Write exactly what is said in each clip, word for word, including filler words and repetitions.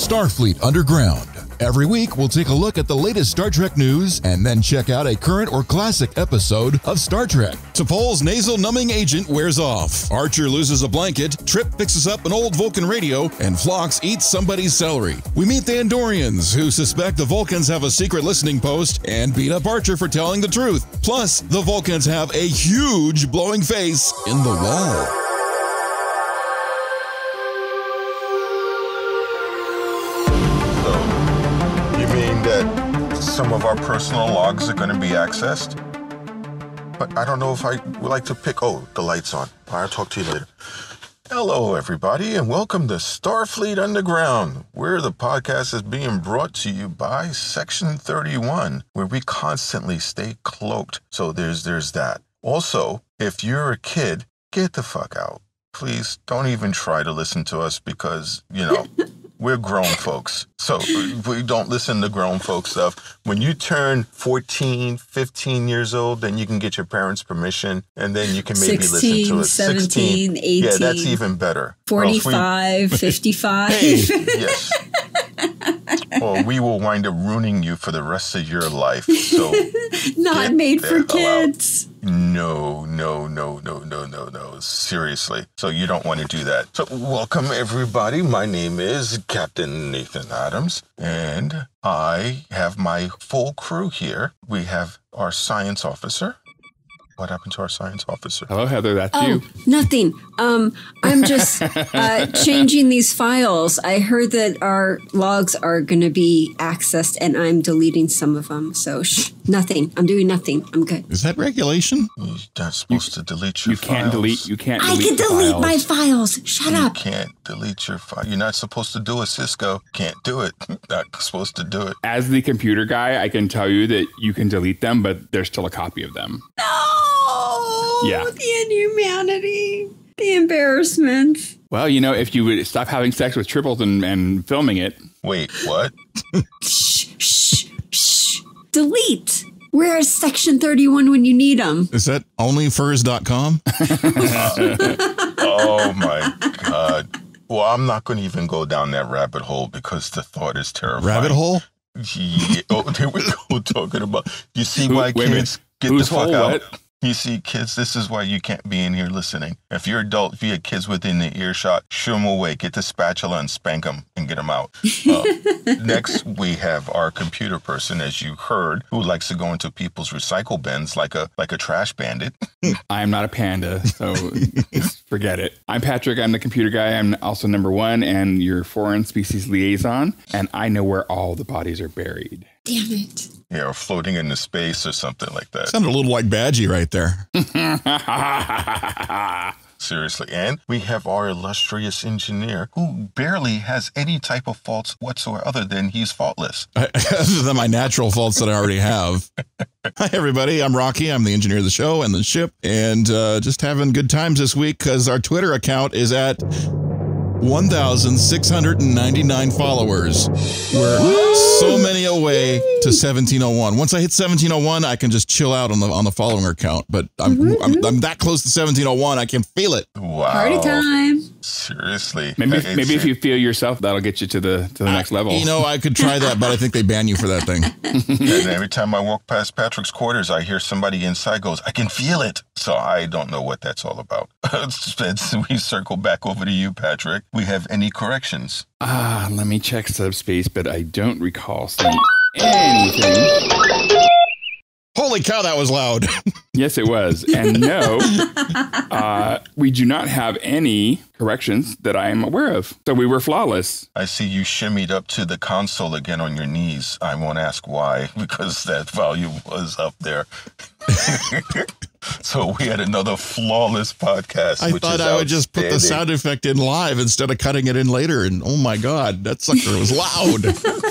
Starfleet Underground. Every week, we'll take a look at the latest Star Trek news and then check out a current or classic episode of Star Trek. T'Pol's nasal numbing agent wears off. Archer loses a blanket. Trip fixes up an old Vulcan radio, and Phlox eats somebody's celery. We meet the Andorians, who suspect the Vulcans have a secret listening post and beat up Archer for telling the truth. Plus, the Vulcans have a huge blowing face in the wall. That some of our personal logs are going to be accessed. But I don't know if I would like to pick... Oh, the light's on. I'll talk to you later. Hello, everybody, and welcome to Starfleet Underground, where the podcast is being brought to you by Section thirty-one, where we constantly stay cloaked. So there's there's that. Also, if you're a kid, get the fuck out. Please don't even try to listen to us because, you know... We're grown folks, so we don't listen to grown folks stuff. When you turn fourteen, fifteen years old, then you can get your parents' permission, and then you can maybe sixteen, listen to it. seventeen, sixteen, eighteen. Yeah, that's even better. forty-five, we, fifty-five. Hey, yes. Or we will wind up ruining you for the rest of your life. So Not made for kids. Out. No, no, no, no, no, no, no. Seriously. So you don't want to do that. So welcome, everybody. My name is Captain Nathan Adams, and I have my full crew here. We have our science officer. What happened to our science officer? Hello, Heather. That's oh, you. Nothing. Um, I'm just uh, changing these files. I heard that our logs are going to be accessed, and I'm deleting some of them. So, shh, nothing. I'm doing nothing. I'm good. Is that regulation? You're not supposed you, to delete your you files. Can't delete, you can't delete I can delete files. my files. Shut you up. You can't delete your file. You're not supposed to do it, Cisco. Can't do it. Not supposed to do it. As the computer guy, I can tell you that you can delete them, but there's still a copy of them. No. Yeah. The inhumanity. The embarrassment. Well, you know, if you would stop having sex with triples and, and filming it. Wait, what? Shh, shh, shh. Delete. Where is Section thirty-one when you need them? Is that only furs dot com? Oh, my God. Well, I'm not going to even go down that rabbit hole because the thought is terrifying. Rabbit hole? Yeah. Oh, there we go. Talking about, you see Who, why kids get Who's the fuck hole, out. What? You see, kids, this is why you can't be in here listening. If you're adult, if you have kids within the earshot, shoo them away. Get the spatula and spank them and get them out. Uh, next, we have our computer person, as you heard, who likes to go into people's recycle bins like a like a trash bandit. I am not a panda, so just forget it. I'm Patrick. I'm the computer guy. I'm also number one and your foreign species liaison, and I know where all the bodies are buried. Damn it. Yeah, or floating into space or something like that. Sounded a little like Badgie right there. Seriously. And we have our illustrious engineer who barely has any type of faults whatsoever other than he's faultless. Other than my natural faults that I already have. Hi, everybody. I'm Rocky. I'm the engineer of the show and the ship. And uh, just having good times this week because our Twitter account is at one thousand six hundred ninety-nine followers. We're so many away to seventeen oh one. Once I hit seventeen oh one, I can just chill out on the on the following account. But I'm, mm-hmm. I'm I'm that close to seventeen oh one, I can feel it. Wow. Party time. Seriously. Maybe if, maybe if you feel yourself, that'll get you to the to the I, next level. You know, I could try that, but I think they ban you for that thing. And every time I walk past Patrick's quarters, I hear somebody inside goes, I can feel it. So I don't know what that's all about. We circle back over to you, Patrick. We have any corrections? Ah, let me check subspace, but I don't recall seeing anything. Holy cow, that was loud. Yes, it was. And no, uh, we do not have any corrections that I am aware of. So we were flawless. I see you shimmied up to the console again on your knees. I won't ask why, because that volume was up there. So we had another flawless podcast. I which thought is I would just put the sound effect in live instead of cutting it in later. And oh my God, that sucker was loud.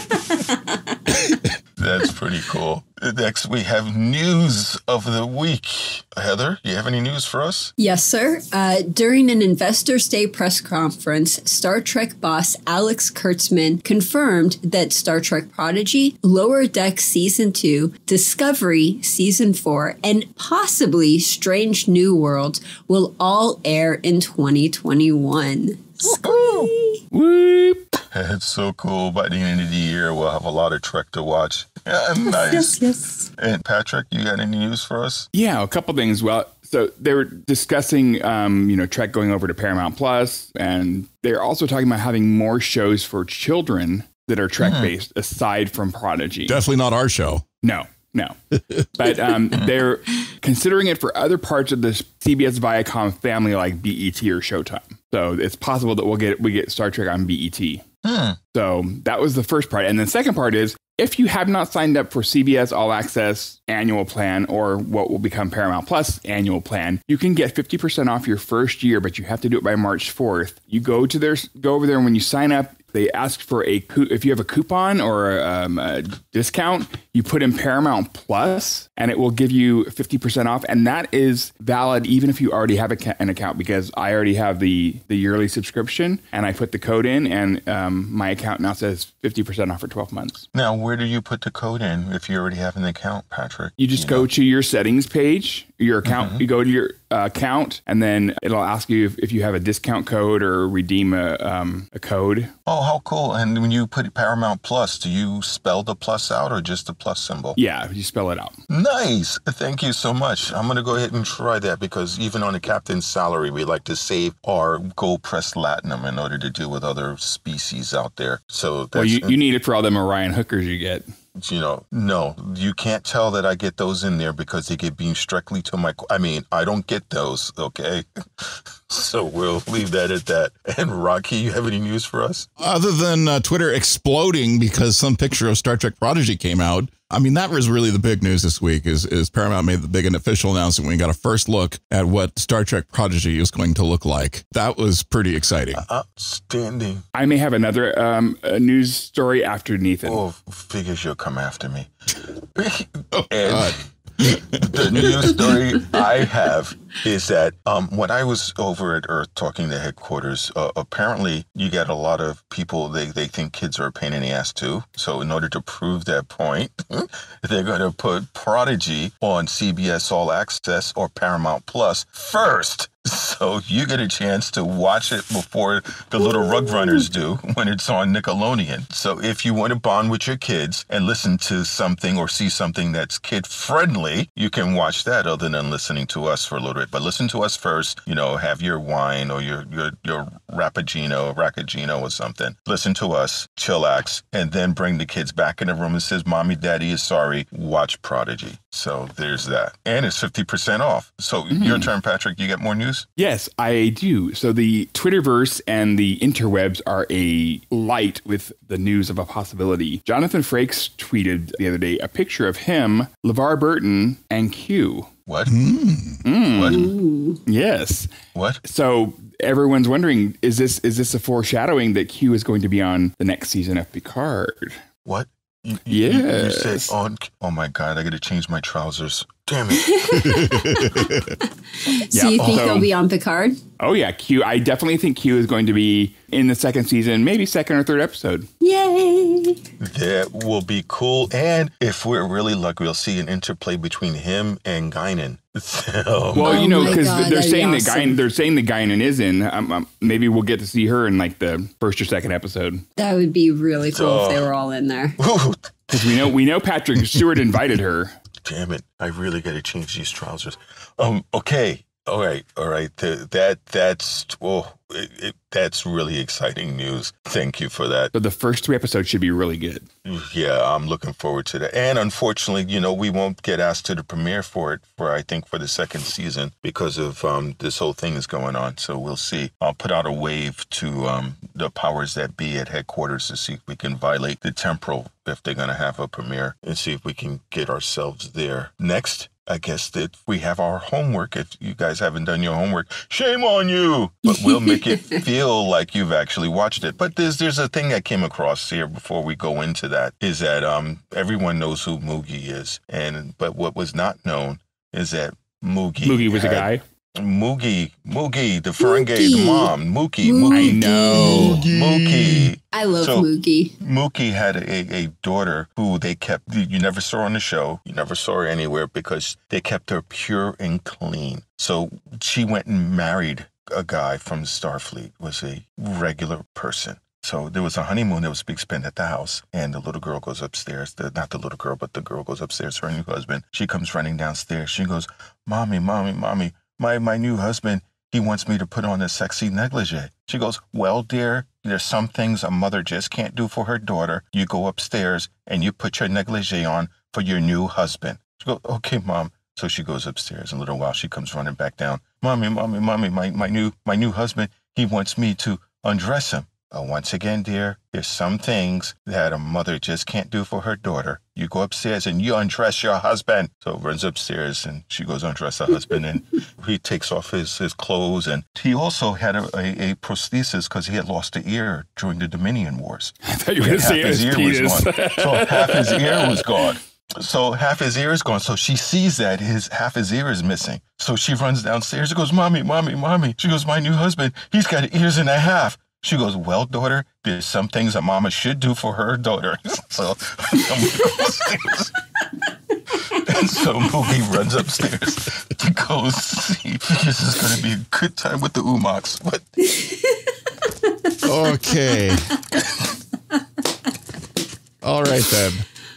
That's pretty cool. Next, we have news of the week. Heather, you have any news for us? Yes, sir. Uh, during an Investors Day press conference, Star Trek boss Alex Kurtzman confirmed that Star Trek Prodigy, Lower Decks Season two, Discovery Season four, and possibly Strange New Worlds will all air in twenty twenty-one. Whoop! It's so cool. By the end of the year, we'll have a lot of Trek to watch. Yeah, nice. Yes, yes. And Patrick, you got any news for us? Yeah, a couple things. Well, so they were discussing, um, you know, Trek going over to Paramount Plus, and they're also talking about having more shows for children that are Trek-based, mm. aside from Prodigy. Definitely not our show. No, no. But um, they're considering it for other parts of the C B S Viacom family, like B E T or Showtime. So it's possible that we'll get we get Star Trek on B E T. Hmm. So that was the first part. And the second part is, if you have not signed up for C B S All Access annual plan or what will become Paramount Plus annual plan, you can get fifty percent off your first year, but you have to do it by March fourth. You go to their, go over there, and when you sign up, they ask for a, if you have a coupon or um, a discount, you put in Paramount Plus and it will give you fifty percent off. And that is valid even if you already have a, an account, because I already have the, the yearly subscription and I put the code in, and um, my account now says fifty percent off for twelve months. Now, where do you put the code in if you already have an account, Patrick? You just you go know? to your settings page, your account, mm-hmm. you go to your uh, account, and then it'll ask you if, if you have a discount code or redeem a, um, a code. Oh, how cool. And when you put Paramount Plus, do you spell the plus out or just the plus symbol? Yeah, you spell it out. Nice. Thank you so much. I'm going to go ahead and try that, because even on the captain's salary, we like to save our gold press latinum in order to deal with other species out there. So that's, well, you, you need it for all them Orion hookers you get. You know, no, you can't tell that I get those in there because they get beamed strictly to my, I mean, I don't get those, okay? So we'll leave that at that. And Rocky, you have any news for us? Other than uh, Twitter exploding because some picture of Star Trek Prodigy came out, I mean, that was really the big news this week, is, is Paramount made the big and official announcement. We got a first look at what Star Trek Prodigy is going to look like. That was pretty exciting. Outstanding. I may have another um, a news story after Nathan. Oh, figures you'll come after me. Oh, and God. The news story I have is that um, when I was over at Earth talking to headquarters, uh, apparently you get a lot of people, they, they think kids are a pain in the ass too. So in order to prove that point, they're going to put Prodigy on C B S All Access or Paramount Plus first. So you get a chance to watch it before the little rug runners do when it's on Nickelodeon. So if you want to bond with your kids and listen to something or see something that's kid friendly, you can watch that other than listening to us for a little bit. But listen to us first, you know, have your wine or your, your, your Rapagino, Raccagino or something. Listen to us, chillax, and then bring the kids back in the room and says, Mommy, Daddy is sorry. Watch Prodigy. So there's that. And it's fifty percent off. So mm. your turn, Patrick. You got more news? Yes, I do. So the Twitterverse and the interwebs are a light with the news of a possibility. Jonathan Frakes tweeted the other day a picture of him, LeVar Burton, and Q. What? Mm. Mm. What? Yes. What? So everyone's wondering, is this is this a foreshadowing that Q is going to be on the next season of Picard? What? You, yes. You, you said on. Oh my God! I got to change my trousers. Damn it! So yeah. you think so, he'll be on Picard? Oh yeah, Q. I definitely think Q is going to be in the second season, maybe second or third episode. Yay! That will be cool. And if we're really lucky, we'll see an interplay between him and Guinan. So, well, oh you know, because God, they're saying awesome. that Guinan, they're saying that Guinan is in. Um, um, maybe we'll get to see her in like the first or second episode. That would be really cool Oh. if they were all in there. Because we know we know Patrick Stewart invited her. Damn it! I really got to change these trousers. Um. Okay. All right. All right. The, that that's oh, it, it, that's really exciting news. Thank you for that. So the first three episodes should be really good. Yeah, I'm looking forward to that. And unfortunately, you know, we won't get asked to the premiere for it for I think for the second season because of um this whole thing is going on. So we'll see. I'll put out a wave to um the powers that be at headquarters to see if we can violate the temporal if they're going to have a premiere and see if we can get ourselves there. Next, I guess that we have our homework. If you guys haven't done your homework, shame on you. But we'll make it feel like you've actually watched it. But there's there's a thing I came across here before we go into that is that um everyone knows who Moogie is, and but what was not known is that Moogie Moogie was had, a guy. Moogie, Moogie, the Ferengate Mookie. mom, Mookie, Mookie. Mookie, I know. Mookie. I love So- Mookie. Mookie had a, a daughter who they kept, you never saw on the show, you never saw her anywhere because they kept her pure and clean. So she went and married a guy from Starfleet, was a regular person. So there was a honeymoon that was being spent at the house, and the little girl goes upstairs. The, not the little girl, but the girl goes upstairs, her new husband. She comes running downstairs. She goes, Mommy, Mommy, Mommy, my, my new husband, he wants me to put on a sexy negligee. She goes, well, dear, there's some things a mother just can't do for her daughter. You go upstairs and you put your negligee on for your new husband. She goes, okay, Mom. So she goes upstairs. In a little while, she comes running back down. Mommy, Mommy, Mommy, my, my new my new husband, he wants me to undress him. Uh, once again, dear, there's some things that a mother just can't do for her daughter. You go upstairs and you undress your husband. So runs upstairs and she goes undress her husband and he takes off his, his clothes. And he also had a, a, a prosthesis because he had lost an ear during the Dominion Wars. I thought you were going to say his, his ear penis. Was gone. So half his ear was gone. So half his ear is gone. So she sees that his half his ear is missing. So she runs downstairs and goes, Mommy, Mommy, Mommy. She goes, my new husband, he's got ears and a half. She goes, well, daughter, there's some things a mama should do for her daughter. So and so Moogie runs upstairs to go see. This is going to be a good time with the Umaks. What? Okay. All right, then.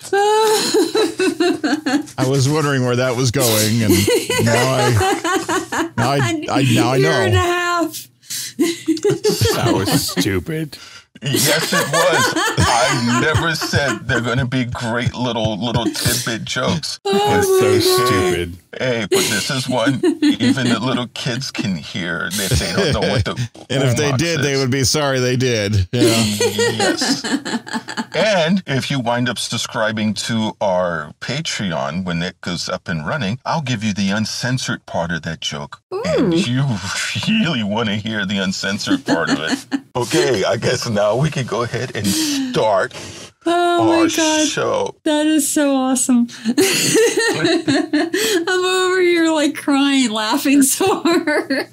I was wondering where that was going, and now I, now I, I now I know. Year and a half. That was stupid. Yes, it was. I never said they're going to be great little little tidbit jokes. Oh It's so stupid. Hey, but this is one even the little kids can hear if they don't know what the And if they Umak did, is. they would be sorry they did. Yeah. Yes. And if you wind up subscribing to our Patreon when it goes up and running, I'll give you the uncensored part of that joke. Ooh. And you really want to hear the uncensored part of it. Okay, I guess now we can go ahead and start Oh our my God. show. That is so awesome. I'm over here like crying, laughing so hard.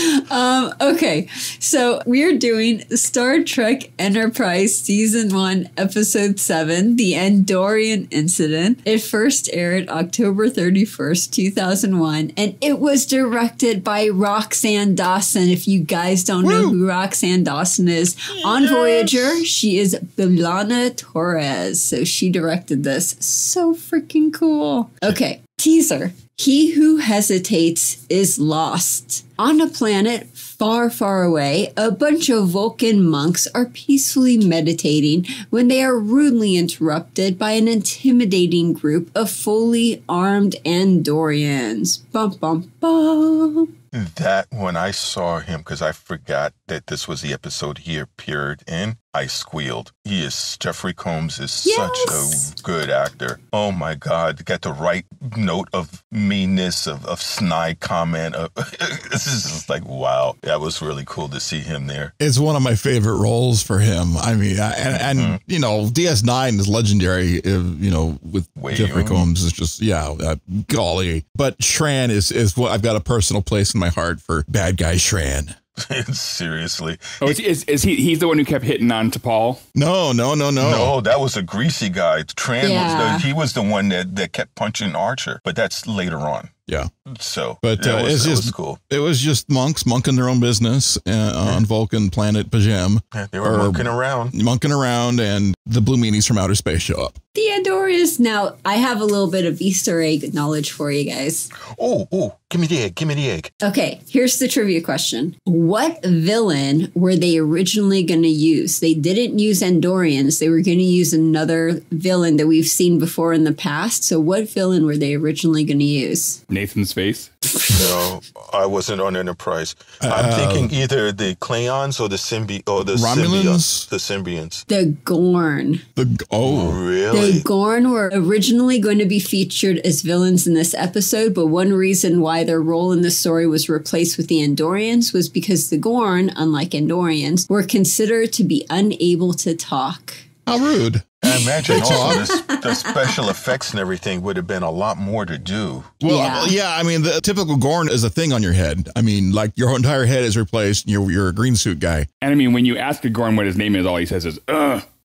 Um, okay, so we're doing Star Trek Enterprise Season one, Episode seven, The Andorian Incident. It first aired October thirty-first, two thousand one, and it was directed by Roxanne Dawson. If you guys don't Woo! know who Roxanne Dawson is, yes. on Voyager, she is B'Elanna Torres. So she directed this. So freaking cool. Okay, teaser. He who hesitates is lost. On a planet far, far away, a bunch of Vulcan monks are peacefully meditating when they are rudely interrupted by an intimidating group of fully armed Andorians. Bum, bum, bum. That when I saw him, because I forgot that this was the episode he appeared in, I squealed. He is, Jeffrey Combs is Yes. such a good actor. Oh my God, got the right note of meanness, of, of snide comment. Of, this is just like, wow, that was really cool to see him there. It's one of my favorite roles for him. I mean, I, and, and mm-hmm. you know, D S nine is legendary, uh, you know, with Way Jeffrey on. Combs is just, yeah, uh, golly. But Shran is, is what I've got a personal place in my heart for bad guy Shran. Seriously. Oh, is, is, is he? He's the one who kept hitting on T'Pol? No, no, no, no. No, that was a greasy guy. Tran Yeah. was the, he was the one that, that kept punching Archer, but that's later on. Yeah. So, But that uh, was, it's that just was cool. It was just monks monking their own business uh, on Vulcan planet Pajem. Yeah, they were or monking around. Monking around, and the blue meanies from outer space show up. The Andorians. Now, I have a little bit of Easter egg knowledge for you guys. Oh, oh, give me the egg. Give me the egg. Okay, here's the trivia question. What villain were they originally going to use? They didn't use Andorians. They were going to use another villain that we've seen before in the past. So what villain were they originally going to use? Nathan's face. No, I wasn't on Enterprise. I'm Uh, thinking either the Klingons or the symbi or the Romulans? symbionts. The symbionts. The Gorn. The oh, Really? The Gorn were originally going to be featured as villains in this episode, but one reason why their role in the story was replaced with the Andorians was because the Gorn, unlike Andorians, were considered to be unable to talk. how rude. I imagine also the, the special effects and everything would have been a lot more to do. Well, Yeah. yeah. I mean, the typical Gorn is a thing on your head. I mean, like your entire head is replaced. And you're you're a green suit guy. And I mean, when you ask a Gorn what his name is, all he says is, ugh.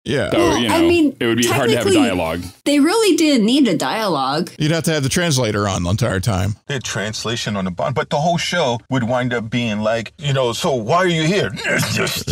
Yeah. So, Well, you know, I mean, it would be hard to have a technically- dialogue. They really didn't need a dialogue. You'd have to have the translator on the entire time. They had translation on the bottom, but the whole show would wind up being like, you know, so why are you here? It's just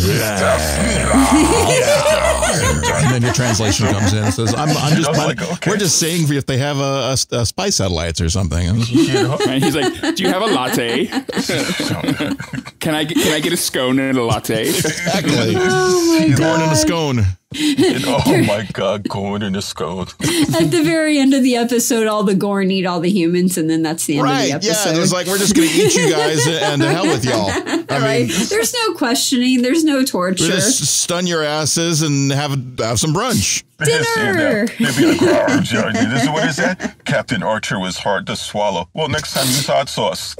And then your translation comes in and says, I'm, I'm just, I was like, okay. we're just saying if they have a, a, a spice satellites or something. you know? And he's like, "Do you have a latte? Can I get, can I get a scone and a latte?" Exactly. Oh my Corn in a god. scone. And, oh my God, corn in a scone. At the very end of the episode, all the Gorn eat all the humans, and then that's the end Right. of the episode. Yeah. It was like, we're just going to eat you guys and to hell with y'all. I right? mean, There's no questioning. There's no torture. just stun your asses and have, have some brunch. Dinner. They'd be like, "Oh, Johnny, this is what it said. Captain Archer was hard to swallow. Well, next time use hot sauce."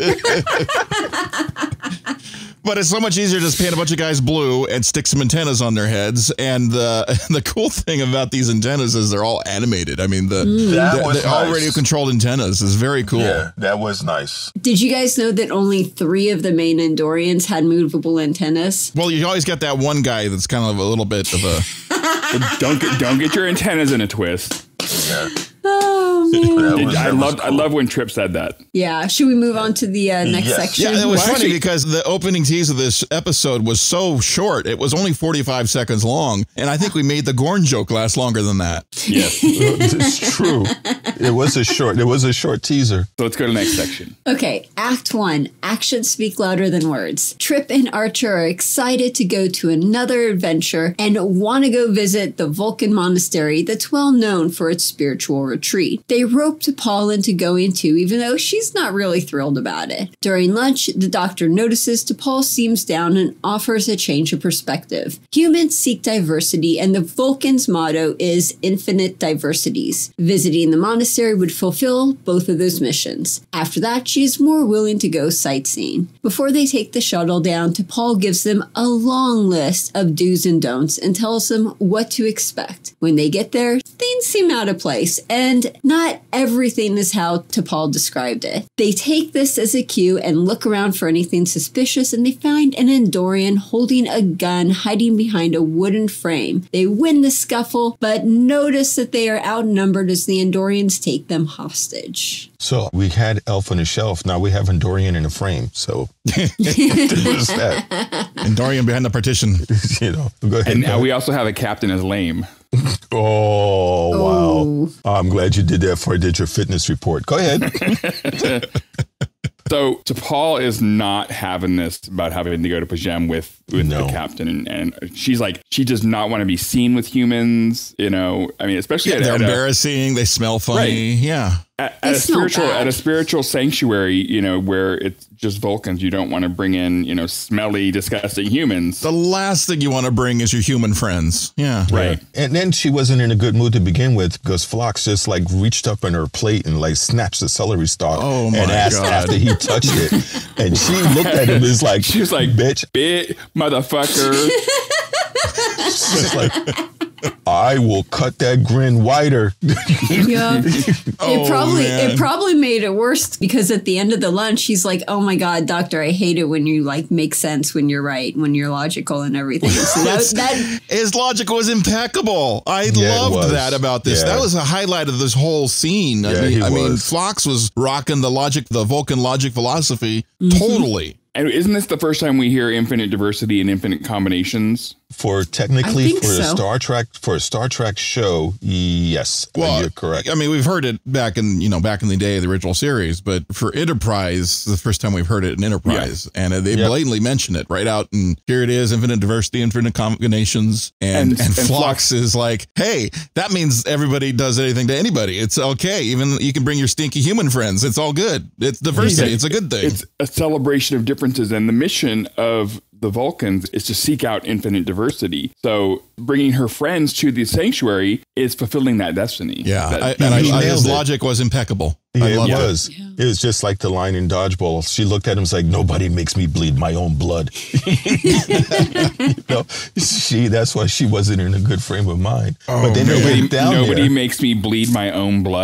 But it's so much easier to just paint a bunch of guys blue and stick some antennas on their heads. And the the cool thing about these antennas is they're all animated. I mean, the, That the, was the all nice. radio controlled antennas is very cool. Yeah, that was nice. Did you guys know that only three of the main Andorians had movable antennas? Well, you always get that one guy that's kind of a little bit of a. don't get don't get your antennas in a twist. Yeah. Oh man. That was, I that was love I cool. love when Trip said that. Yeah. Should we move on to the uh, next Yes. section? Yeah, it was Well, funny actually- because the opening tease of this episode was so short. It was only forty-five seconds long. And I think we made the Gorn joke last longer than that. Yes. It's true. It was a short. It was a short teaser. So let's go to the next section. Okay, Act One. Actions speak louder than words. Trip and Archer are excited to go to another adventure and want to go visit the Vulcan monastery that's well known for its spiritual retreat. They roped T'Pol into going too, even though she's not really thrilled about it. During lunch, the doctor notices T'Pol seems down and offers a change of perspective. Humans seek diversity, and the Vulcan's motto is infinite diversities. Visiting the monastery would fulfill both of those missions. After that, she is more willing to go sightseeing. Before they take the shuttle down, T'Pol gives them a long list of do's and don'ts and tells them what to expect. When they get there, things seem out of place, and not everything is how T'Pol described it. They take this as a cue and look around for anything suspicious, and they find an Andorian holding a gun hiding behind a wooden frame. They win the scuffle, but notice that they are outnumbered as the Andorians take them hostage. So we had Elf on the Shelf. Now we have Andorian in the frame. So there's that. And Dorian behind the partition. You know, go ahead. And now we also have a captain as lame. Oh, wow. Oh. I'm glad you did that before I did your fitness report. Go ahead. So T'Pol is not having this about having to go to Pajem with, with No. the captain. And, and she's like, she does not want to be seen with humans, you know, I mean, especially Yeah, at, they're at a, embarrassing. They smell funny. Right. Yeah. at, They at a smell spiritual bad. at a spiritual sanctuary, you know, where it's just Vulcans. You don't want to bring in, you know, smelly, disgusting humans. The last thing you want to bring is your human friends. Yeah. Right. And then she wasn't in a good mood to begin with because Phlox just like reached up in her plate and like snatched the celery stalk Oh, my and asked God. after he touched it. And she looked at him as like, She was like, bitch. "Bit motherfucker." She's like, I will cut that grin wider. Yeah. Oh, it probably man. it probably made it worse because at the end of the lunch she's like, "Oh my god, doctor, I hate it when you like make sense when you're right, when you're logical and everything." So that, that His logic was impeccable. I Yeah, it loved was. that about this. Yeah. That was a highlight of this whole scene. I Yeah, mean, he I mean, was. Phlox was rocking the logic, the Vulcan logic philosophy totally. And isn't this the first time we hear infinite diversity and infinite combinations? For I technically think for a so. Star Trek for a Star Trek show, yes, Well, you're correct. I mean, we've heard it back in, you know, back in the day of the original series, but for Enterprise, the first time we've heard it in Enterprise, and they Yep. blatantly mention it right out. And here it is, infinite diversity, infinite combinations. And, And- and, and Phlox Phlox- is like, hey, that means everybody does anything to anybody. It's okay. Even you can bring your stinky human friends. It's all good. It's diversity. It's a good thing. It's a celebration of differences, and the mission of the Vulcans is to seek out infinite diversity. So bringing her friends to the sanctuary is fulfilling that destiny. yeah. That- I, and I, he I, his nailed it. logic was impeccable. Yeah, I it love it. was. It was just like the line in Dodgeball. She looked at him and was like, nobody makes me bleed my own blood. you know, she, that's why she wasn't in a good frame of mind. but then they Nobody, went down nobody there. makes me bleed my own blood.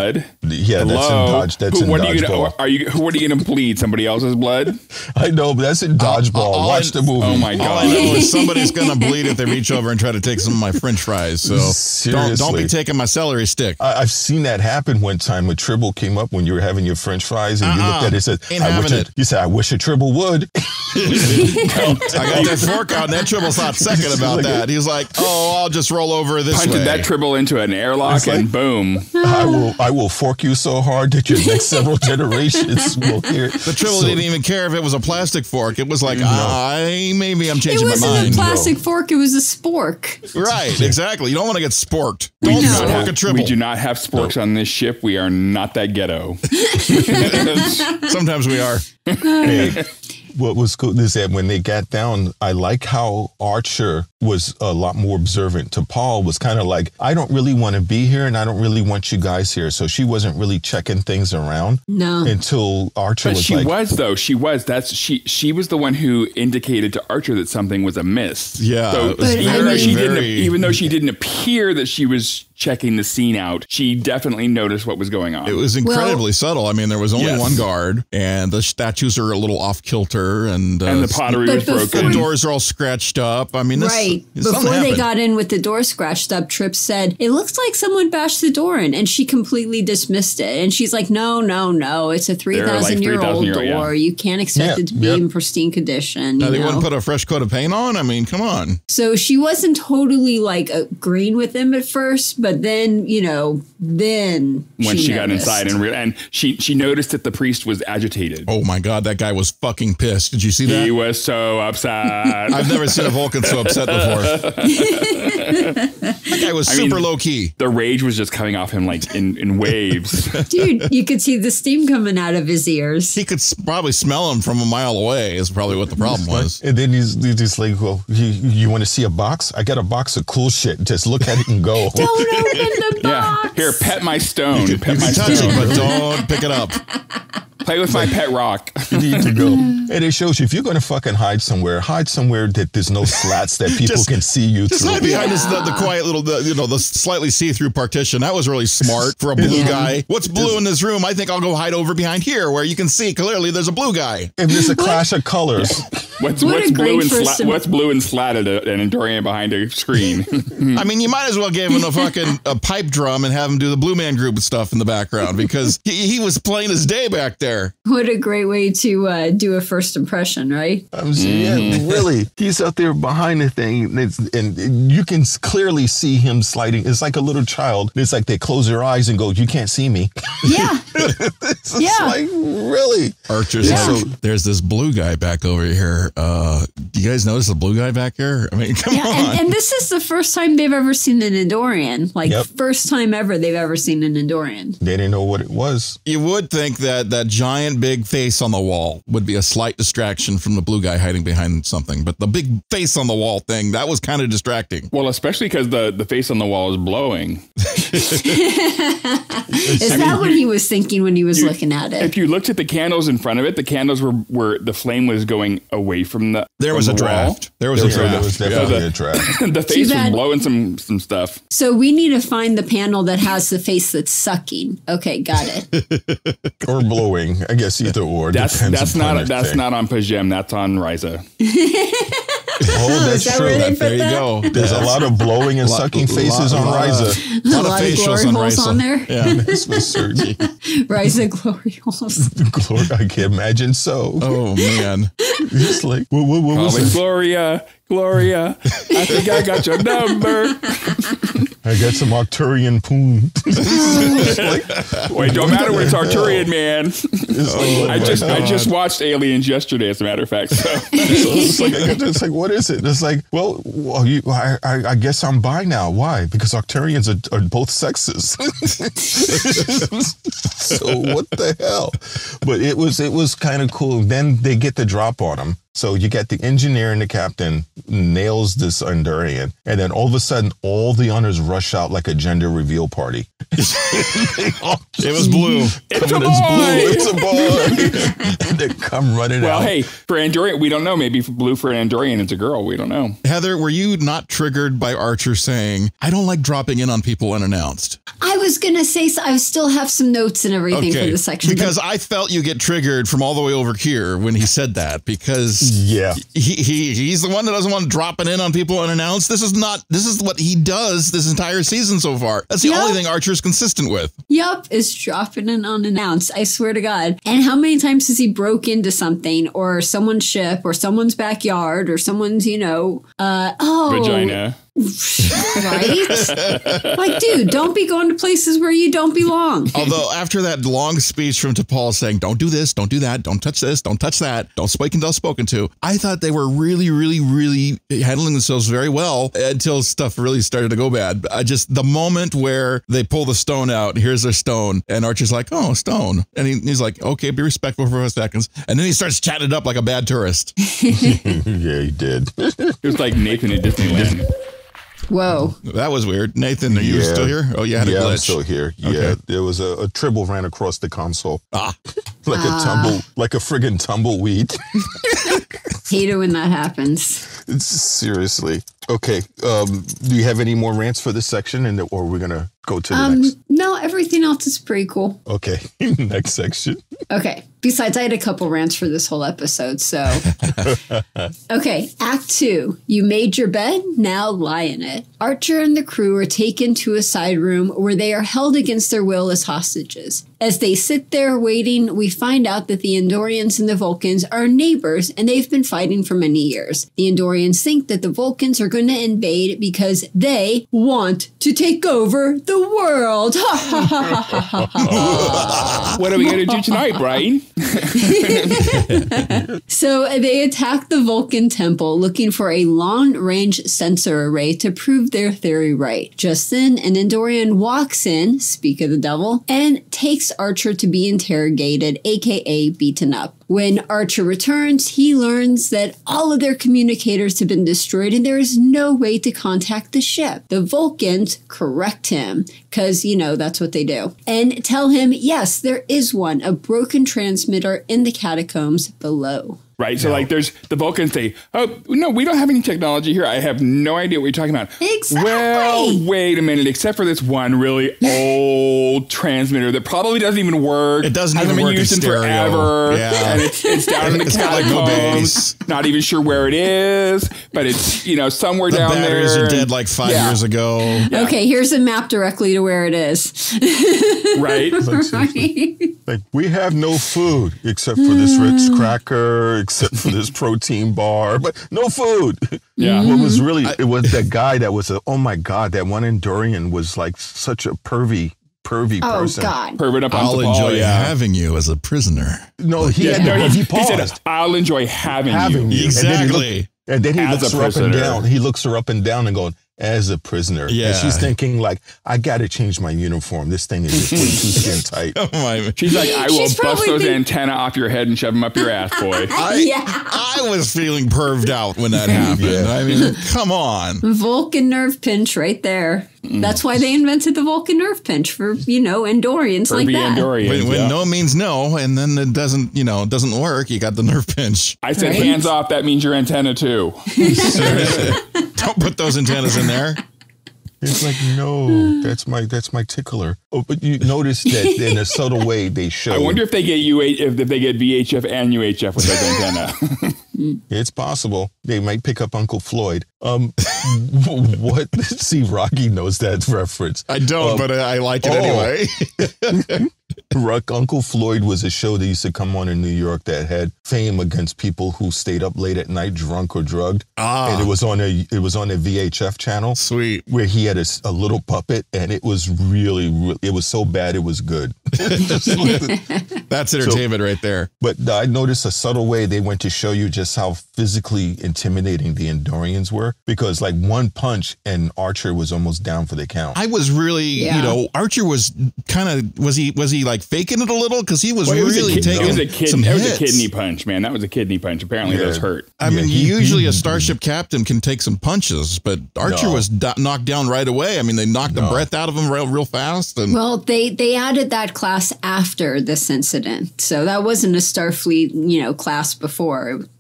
Yeah, that's Hello? in Dodge. That's Who- in what are you Dodgeball. gonna, are you what are you gonna bleed? Somebody else's blood? I know, but that's in Dodgeball. all Watch I- the movie. Oh my All I god! know is somebody's going to bleed if they reach over and try to take some of my French fries. So don't don't be Seriously. taking my celery stick. I, I've seen that happen one time when Tribble came up when you were having your French fries and you Uh-uh. looked at it and said, Ain't I wish having it. it. You said, I wish a Tribble would. I got that fork out, and that Tribble's not second about Like that. He was like, "Oh, I'll just roll over this Punted way." that Tribble into an airlock It's like- and boom. I will I will fork you so hard that your next several generations will hear it. The Tribble So- didn't even care if it was a plastic fork. It was like, I maybe I'm It changing my wasn't mind. a plastic fork, it was a spork. Right, exactly. You don't want to get sporked. We Don't do, not fork have, a Tribble. we do not have sporks on this ship. We are not that ghetto. Sometimes we are. Hey, what was cool is that when they got down, I like how Archer was a lot more observant to Paul, was kind of like, I don't really want to be here and I don't really want you guys here. So she wasn't really checking things around No. until Archer But was she like, was though. She was. That's she. She was the one who indicated to Archer that something was amiss. Yeah, So it was But, I even though mean- she didn't, very- even though she didn't appear that she was checking the scene out, she definitely noticed what was going on. It was incredibly subtle. I mean, there was only Yes. one guard, and the statues are a little off kilter, and uh, and the pottery But was before- the broken. doors are all scratched up. I mean, this, Right. this Before something they happened. got in with the door scratched up, Tripp said, it looks like someone bashed the door in. And she completely dismissed it. And she's like, no, no, no. It's a three thousand year old three thousand year old, door. yeah. You can't expect Yeah, it to be yep. in pristine condition. Now, You they know? wouldn't put a fresh coat of paint on. I mean, come on. So she wasn't totally like agreeing with him at first. But then, you know, then when she, got noticed. inside and re- and she she noticed that the priest was agitated. Oh my God, that guy was fucking pissed. Did you see that? He was so upset. I've never seen a Vulcan so upset before. That guy was I super mean- low key. the rage was just coming off him like in, in waves. Dude, you could see the steam coming out of his ears. He could s- probably smell him from a mile away. Is probably what the problem was. and then he's, he's just like, well, you, you want to see a box? I got a box of cool shit. Just look at it and go. Don't open the yeah. box. Here, pet my stone. You Pet my can touch it, stone. but don't pick it up. Play with my pet rock. You need to go. And it shows you if you're going to fucking hide somewhere, hide somewhere that there's no slats that people Just- can see you Just through. hide behind this, the, the quiet little, the, you know, the slightly see-through partition. That was really smart for a blue Yeah. guy. What's blue in this room? I think I'll go hide over behind here where you can see clearly there's a blue guy. And there's a clash of colors. What's What a what's blue great and first sla- im- what's blue and slatted a- an Endorian behind a screen? I mean, you might as well give him a fucking a pipe drum and have him do the Blue Man Group stuff in the background because he, he was plain as day back there. What a great way to uh, do a first impression, right? I'm saying, yeah, really. He's out there behind the thing, and, it's, and you can clearly see him sliding. It's like a little child. It's like they close their eyes and go, "You can't see me." Yeah. It's Yeah. like, really. Archer's Yeah. like, there's this blue guy back over here. Uh, do you guys notice the blue guy back here? I mean, come Yeah, on. and, and this is the first time they've ever seen an Endorian. Like, Yep. first time ever they've ever seen an Endorian. They didn't know what it was. You would think that that giant big face on the wall would be a slight distraction from the blue guy hiding behind something, but the big face on the wall thing, that was kind of distracting. Well, especially because the, the face on the wall is blowing. Is that what he was thinking when he was You- looking at it? If you looked at the candles in front of it, the candles were were the flame was going away from the. There from was a the wall. draft. There was There a was, there draft. was Yeah. definitely a draft. The face was bad. blowing some some stuff. So we need to find the panel that has the face that's sucking. Okay, got it. Or blowing. I guess either or. That's Depends that's upon not the that's thing. not on Pajem. That's on Ryza. Oh, that's Is that true. where they That- put There you that? go. There's a lot of blowing and Lot- sucking lot- faces on lot- Ryza. A lot, A lot of of facials glory on holes Ryza. on there? Yeah. That's for certain. Ryza glory holes. Glory, I can imagine so. Oh man. It's like, what, what, what Call was me it? Gloria, Gloria. I think I got your number. I got some Arcturian poon. It's like, Wait, don't matter when it's Arturian, man. it's like, I just I just watched Aliens yesterday, as a matter of fact. So So it's like, it's like, what is it? It's like, well, well you, I, I, I guess I'm bi now. Why? Because Arcturians are, are both sexes. So what the hell? But it was, it was kind of cool. Then they get the drop on him. So you get the engineer and the captain nails this Endurian, and then all of a sudden, all the honors rush out like a gender reveal party. It was blue. it's a Coming, boy. It's blue. It's a boy. And they come running Well, out. hey, for Andorian, we don't know. Maybe for blue for an Andorian, it's a girl. We don't know. Heather, were you not triggered by Archer saying, I don't like dropping in on people unannounced? I was going to say, so I still have some notes and everything Okay, for this section. because I felt you get triggered from all the way over here when he said that, because Yeah. he, he he's the one that doesn't want to drop it in on people unannounced. This is not, this is what he does this entire season so far. That's the Yeah. only thing Archer's consistent with. Yup, is dropping in unannounced. I swear to God. And how many times has he broke into something or someone's ship or someone's backyard or someone's, you know, uh, oh. Vagina. Right? Like, dude, don't be going to places where you don't belong. Although after that long speech from T'Pol saying, don't do this, don't do that, don't touch this, don't touch that, don't speak until spoken to, I thought they were really, really, really handling themselves very well until stuff really started to go bad. I just, the moment where they pull the stone out, here's their stone, and Archer's like, oh, stone. And he, he's like, okay, be respectful for a second. And then he starts chatting it up like a bad tourist. Yeah, he did. It was like Nathan at Disneyland. Whoa. That was weird. Nathan, are you Yeah. still here? Oh, you had a yeah, glitch. I'm still here. Yeah, Okay. there was a, a tribble ran across the console. Ah. Like a tumble, like a friggin' tumbleweed. Hate it when that happens. It's seriously. Okay. Um, do you have any more rants for this section, and or are we gonna go to the Um, next? no, everything else is pretty cool. Okay, next section. Okay. Besides, I had a couple rants for this whole episode, so. Okay, Act Two. You made your bed, now lie in it. Archer and the crew are taken to a side room where they are held against their will as hostages. As they sit there waiting, we find out that the Andorians and the Vulcans are neighbors and they've been fighting for many years. The Andorians think that the Vulcans are going to invade because they want to take over the world. Ha ha ha ha ha ha. What are we going to do tonight, Brian? So they attack the Vulcan temple looking for a long-range sensor array to prove their theory right. Just then, an Andorian walks in, speak of the devil, and takes Archer to be interrogated, aka beaten up. When Archer returns, he learns that all of their communicators have been destroyed and there is no way to contact the ship. The Vulcans correct him, because, you know, that's what they do, and tell him, yes, there is one, a broken transmitter in the catacombs below. Right. So, like, there's the Vulcans say, oh, no, we don't have any technology here. I have no idea what you're talking about. Exactly. Well, wait a minute. Except for this one really old transmitter that probably doesn't even work. It doesn't hasn't even been work in used in stereo. forever. Yeah. And it's, it's down in the It's got, like, no catacombs. base. Not even sure where it is, but it's, you know, somewhere The down there. batteries are dead like five Yeah. years ago. Yeah. Okay, here's a map directly to where it is. Right. Like, seriously. Like, we have no food except for this Ritz cracker, except for this protein bar, but no food. Yeah. What was really, it was that guy that was a, oh my God, that one Andorian was like such a pervy, pervy Oh, person. God. Pervert up on I'll the ball, enjoy yeah. having you as a prisoner. No, he, Yeah, had, no, no, he, he he paused. said, I'll enjoy having, having you. you. And then he Exactly. looked- And then he As looks a her up and prisoner. down. He looks her up and down and going, as a prisoner. Yeah. And she's thinking like, I got to change my uniform. This thing is just way too skin tight. Oh my. She's like, I will She's bust probably those think- antenna off your head and shove them up your ass, boy. I, Yeah. I was feeling perved out when that happened. Yeah. I mean, come on. Vulcan nerve pinch right there. Mm. That's why they invented the Vulcan nerve pinch for, you know, Andorians like Pervy that. Andorians, When, when yeah. no means no, and then it doesn't, you know, doesn't work, you got the nerve pinch. I said Right? hands off, that means your antenna too. Don't put those antennas in there. It's like, no, that's my that's my tickler. Oh, but you notice that in a subtle way they show. I wonder if they get U H if, if they get V H F and U H F with that antenna. It's possible they might pick up Uncle Floyd. Um, what? See, Rocky knows that reference. I don't, Um, but I, I like it oh. anyway. Rock, Uncle Floyd was a show that used to come on in New York that had fame against people who stayed up late at night, drunk or drugged. Ah. And it was on a it was on a V H F channel. Sweet. Where he had a, s- a little puppet, and it was really, really, it was so bad it was good. That's entertainment right there. But I noticed a subtle way they went to show you just how physically intimidating the Andorians were, because like one punch and Archer was almost down for the count. I was really, Yeah. you know, Archer was kind of, was he, was he like faking it a little? Because he was Well, it was really a kid, taking it was a kid, some it was hits. a kidney punch, man. That was a kidney punch. Apparently, Yeah. those hurt. I Yeah, mean, he- usually he- a starship captain can take some punches, but Archer No. was do- knocked down right away. I mean, they knocked the No. breath out of him real, real fast. And Well, they, they added that class after this incident. So that wasn't a Starfleet, you know, class before.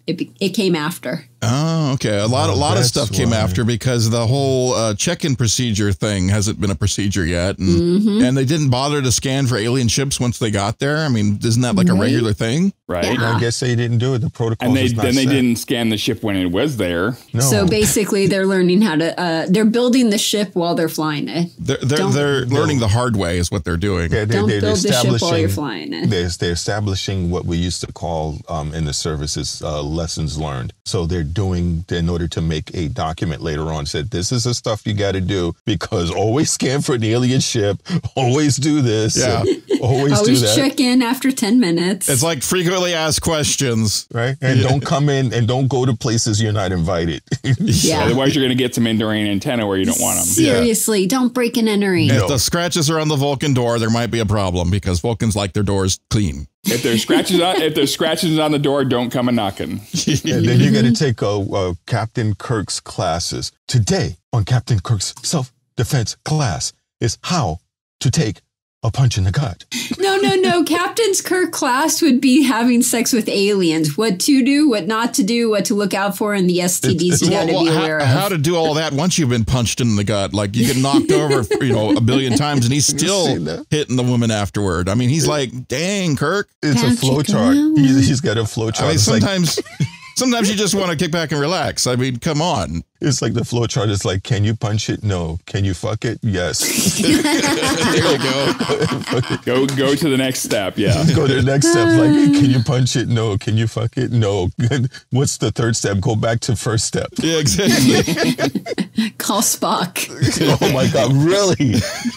it, be- it came after. Oh, okay. A lot, Oh, a lot of that's stuff came why. after because the whole uh, check-in procedure thing hasn't been a procedure yet, and, Mm-hmm. and they didn't bother to scan for alien ships once they got there. I mean, isn't that like a Right. regular thing? Right. Yeah. I guess they didn't do it. The protocol. And they was not then they set. didn't scan the ship when it was there. No. So basically, they're learning how to. Uh, they're building the ship while they're flying it. They're they're, Don't- they're learning the hard way is what they're doing. Yeah, they, Don't they're build the ship while establishing- you're flying it. They're, they're establishing what we used to call um, in the services uh, lessons learned. So they're doing in order to make a document later on said this is the stuff you got to do because always scan for an alien ship, always do this, Yeah. and always, do Always that, check in after ten minutes. It's like frequently asked questions. right? And don't come in and don't go to places you're not invited. yeah. Otherwise, you're going to get some enduring antenna where you don't want them. Seriously, don't break and entering. If the scratches are on the Vulcan door, there might be a problem because Vulcans like their doors clean. If there's scratches on, if there's scratches on the door, don't come a knocking. And then you got to take uh, uh, Captain Kirk's classes. Today on Captain Kirk's self-defense class is how to take a punch in the gut. No, no, no. Captain's Kirk class would be having sex with aliens. What to do, what not to do, what to look out for, and the S T Ds you got to Well, be well, aware how, of. how to do all that once you've been punched in the gut? Like you get knocked over, you know, a billion times, and he's seen still that? hitting the woman afterward. I mean, he's like, "Dang, Kirk." It's Patrick, a flow chart. no. He's, he's got a flow chart. I mean, It's like- sometimes, sometimes you just want to kick back and relax. I mean, come on. It's like the flow chart is like, can you punch it? No. Can you fuck it? Yes. There you go. Go go to the next step. Yeah. Go to the next step. Like, can you punch it? No. Can you fuck it? No. What's the third step? Go back to first step. Yeah, exactly. Call Spock. Oh my God, really?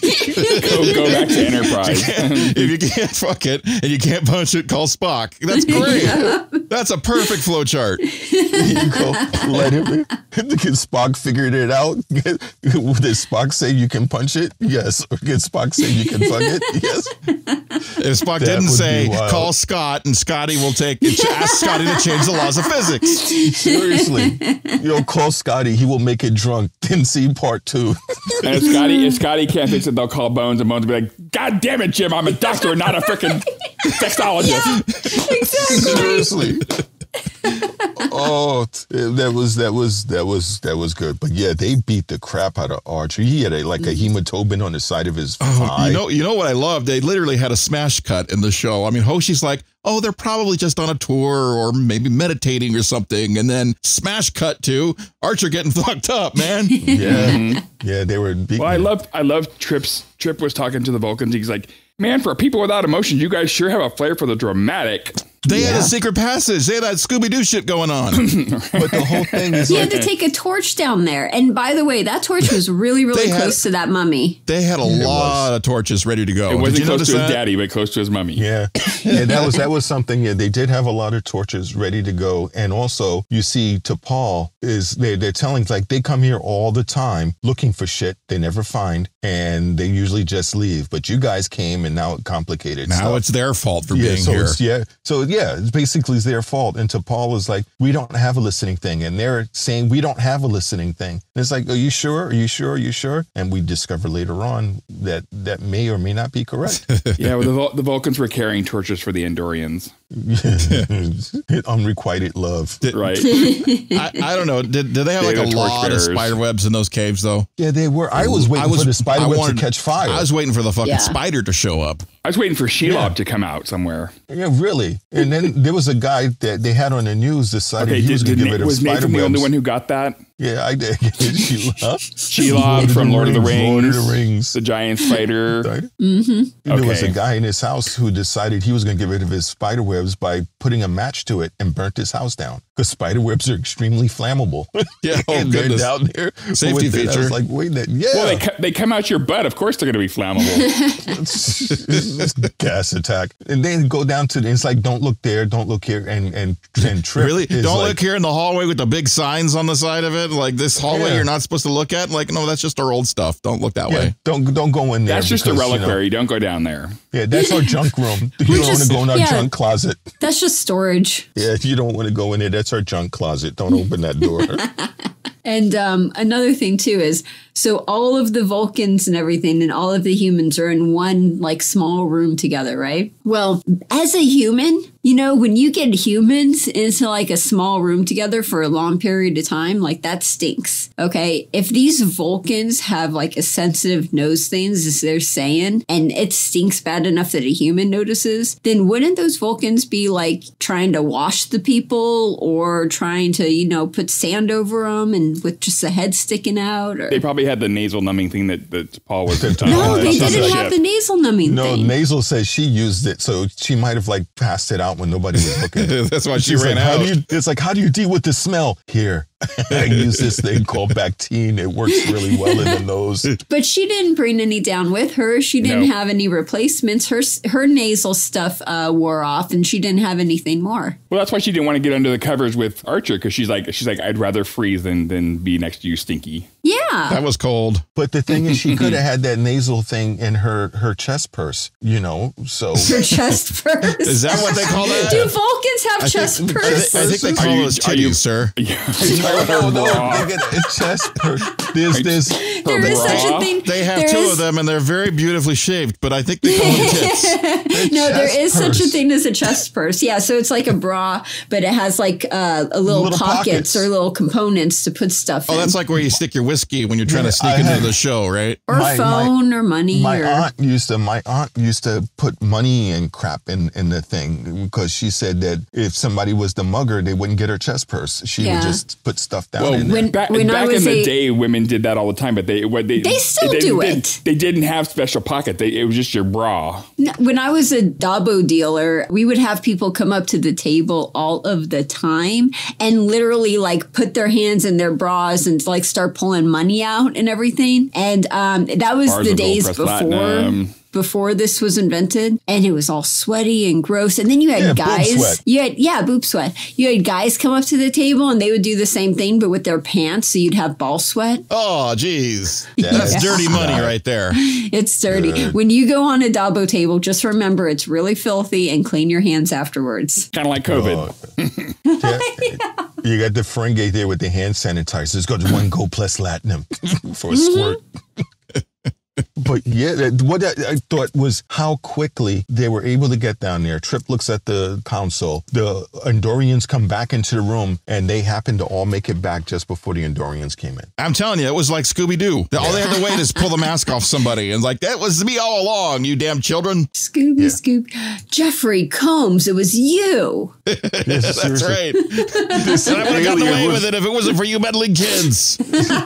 Go go back to Enterprise. If you can't fuck it and you can't punch it, call Spock. That's great. That's a perfect flow chart. You go, let him. Can Spock figured it out? Did Spock say you can punch it? Yes. Or did Spock say you can fuck it? Yes. If Spock That didn't would say, be wild. call Scott, and Scotty will take, ask Scotty to change the laws of physics. Seriously. Yo, call Scotty. He will make it drunk. Then see part two. And if Scotty if Scotty can't fix it, they'll call Bones, and Bones will be like, "God damn it, Jim! I'm a doctor, not a freaking sexologist." Seriously. Oh, t- that was that was that was that was good. But yeah, they beat the crap out of Archer. He had a, like a hematoma on the side of his eye. You know, you know what I love? They literally had a smash cut in the show. I mean, Hoshi's like, oh, they're probably just on a tour or maybe meditating or something. And then smash cut to Archer getting fucked up, man. Yeah, yeah, they were. Beating Well, I him. love I love Trip's Trip was talking to the Vulcans. He's like, "Man, for people without emotions, you guys sure have a flair for the dramatic." They had Yeah. a secret passage. They had that Scooby-Doo shit going on. But the whole thing is He like, had to take a torch down there. And by the way, that torch was really, really They had- close to that mummy. They had a lot of torches ready to go. It Did wasn't you close notice to his that? daddy, but close to his mummy. yeah, yeah, that was that was something. Yeah, they did have a lot of torches ready to go, and also you see, to Paul is they they're telling like they come here all the time looking for shit they never find, and they usually just leave. But you guys came, and now it complicated. Now stuff. it's their fault for yeah, being so here. It's, yeah, so yeah, it's basically it's their fault. And to Paul is like, we don't have a listening thing, and they're saying we don't have a listening thing. And it's like, are you sure? Are you sure? Are you sure? And we discover later on that that may or may not be correct. Yeah, well, the, Vul- the Vulcans were carrying torches for the Endorians. Unrequited love. Right. I, I don't know. Did, did they have They like were a torch lot of bearers. spider webs in those caves, though? Yeah, they were. I was waiting for the spider I web wanted- to catch fire. I was waiting for the fucking Yeah. spider to show up. I was waiting for Shelob Yeah. to come out somewhere. yeah, really. And then there was a guy that they had on the news decided Okay, he did, was going did to get Na- rid of was spider Nathan the webs. only one who got that? Yeah, I did. Shelob. Shelob from Lord of the Rings. Lord of the Rings. The giant spider. Right? There was a Okay. guy in his house who decided he was going to get rid of his spider webs by putting a match to it and burnt his house down because spider webs are extremely flammable. Yeah, oh, and they're goodness. down there. Safety with it. I feature. was like, wait, that yeah, Well, they, co- they come out your butt. Of course they're going to be flammable. it's gas attack. And then go down to it's like, don't look there, don't look here, and and and Trip Really? is Don't like, look here in the hallway with the big signs on the side of it. Like this hallway Yeah. you're not supposed to look at. Like, no, that's just our old stuff. Don't look that Yeah, way. don't don't go in there. That's just a because, you know, reliquary. Don't go down there. yeah, that's our junk room. You We're don't want just- to go in our yeah. junk closet. That's just storage. Yeah, you don't want to go in there. That's our junk closet. Don't open that door. And um, another thing, too, is so all of the Vulcans and everything and all of the humans are in one like small room together, right? Well, as a human, you know, when you get humans into like a small room together for a long period of time, like that stinks. OK, if these Vulcans have like a sensitive nose things, as they're saying, and it stinks bad enough that a human notices, then wouldn't those Vulcans be like trying to wash the people or trying to, you know, put sand over them and with just a head sticking out? Or... They probably had the nasal numbing thing that, that Paul was talking No, about. they didn't have the nasal numbing No, thing. Nasal says she used it, so she might have like passed it out when nobody was looking. That's why she She's ran like, how out. do you, it's like, how do you deal with the smell? Here, I use this thing called Bactine. It works really well in the nose. But she didn't bring any down with her. She didn't No. have any replacements. Her her nasal stuff uh, wore off, and she didn't have anything more. Well, that's why she didn't want to get under the covers with Archer, because she's like, she's like, I'd rather freeze than than be next to you, Stinky. Yeah. That was cold. But the thing is, she could have had that nasal thing in her, her chest purse, you know, so. Her chest purse. Is that what they call that? Do Vulcans have I chest think, I, purse? thi- I think they Are call you- those are you- titties, sir. No, no, no. They get a chest purse. There's this. There is such a bra? thing. They have There two is- of them, and they're very beautifully shaped, but I think they call them tits. No, there chest is such a purse. thing as a chest purse. Yeah, so it's like a bra, but it has like uh, a little, Little pockets, pockets. or little components to put stuff Oh, in. that's like where you stick your whiskey when you're trying Yeah, to sneak I into had- the show, right? or my- phone or money. My or, aunt used to. My aunt used to put money and crap in, in the thing because she said that if somebody was the mugger, they wouldn't get her chest purse. She Yeah. would just put stuff down Well, in there. When- back, when I back was in the a- day, women did that all the time, but they what they They still they, do they, it. They didn't have special pocket. They, it was just your bra. No, when I was a Dabo dealer, we would have people come up to the table all of the time and literally like put their hands in their bras and like start pulling money out and everything. And um, that was Bars the of gold days pressed before. platinum. Before this was invented, and it was all sweaty and gross. And then you had Yeah, boob guys, sweat. you had yeah, boob sweat. You had guys come up to the table and they would do the same thing, but with their pants. So you'd have ball sweat. Oh, geez. Yeah. That's dirty money right there. It's dirty. Good. When you go on a Dabo table, just remember it's really filthy and clean your hands afterwards. Kind of like COVID. Yeah. You got the Ferengate there with the hand sanitizer. It's got one gold plus platinum for a squirt. But yeah, that- what I, I thought was how quickly they were able to get down there. Trip looks at the council. The Andorians come back into the room, and they happen to all make it back just before the Andorians came in. I'm telling you, it was like Scooby-Doo. All they had to wait is pull the mask off somebody. And like, that was me all along, you damn children. Scooby Yeah. Scoop. Jeffrey Combs, it was you. Yes, That's right. And I would have gotten away with it if it wasn't for you meddling kids.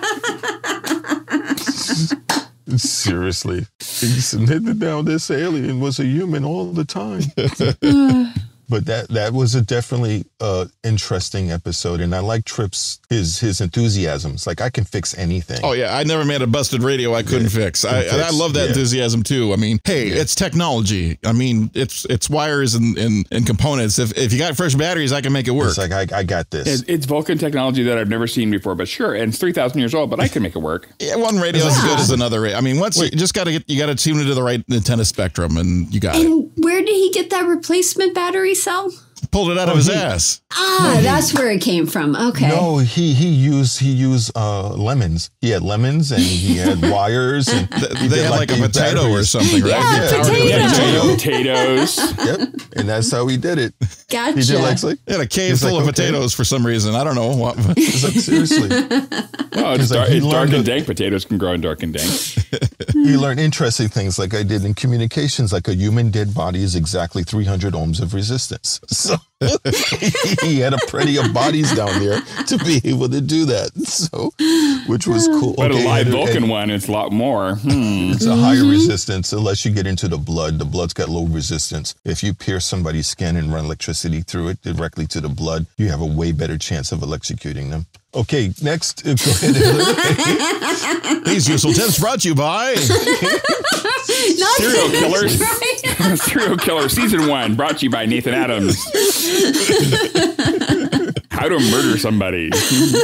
Seriously. He submitted down this alien was a human all the time. But that that was a definitely uh, interesting episode, and I like Tripp's his his enthusiasm. It's like I can fix anything. Oh, yeah. I never made a busted radio I couldn't Yeah, fix. I, couldn't I fix, love that yeah. enthusiasm, too. I mean, hey, it's technology. I mean, it's it's wires and, and, and components. If if you got fresh batteries, I can make it work. It's like I, I got this. It- It's Vulcan technology that I've never seen before, but sure, and it's three thousand years old, but I can make it work. Yeah, one radio is as Yeah. good as another. ra- I mean, once you just got to get, you got to tune into the right antenna spectrum, and you got it. And where did he get that replacement battery cell? Pulled it out of Oh, his he- ass. Ah, that's where it came from. Okay. No, he he used he used uh, lemons. He had lemons and he had wires and he They did had like, a the potato or batteries. something, right? Yeah, Yeah, potato. Yeah, Potato. potatoes. Yep, and that's how he did it. Gotcha. He did like, like They had a cave He's full like, of okay. potatoes for some reason. I don't know what. he's like seriously. Oh, it's, He's like, dark, he it's dark learned and to- dank. Potatoes can grow in dark and dank. He learned interesting things like I did in communications, like a human dead body is exactly three hundred ohms of resistance. So he had a plenty of bodies down there to be able to do that. So, which was cool. But Okay, a live and- Vulcan and one, it's a lot more. Hmm. It's a higher resistance unless you get into the blood. The blood's got low resistance. If you pierce somebody's skin and run electricity through it directly to the blood, you have a way better chance of electrocuting them. Okay, next. uh, Go ahead. These useful tips brought to you by. Not Serial that- killers. Right. Serial Killer Season one, brought to you by Nathan Adams. How to murder somebody.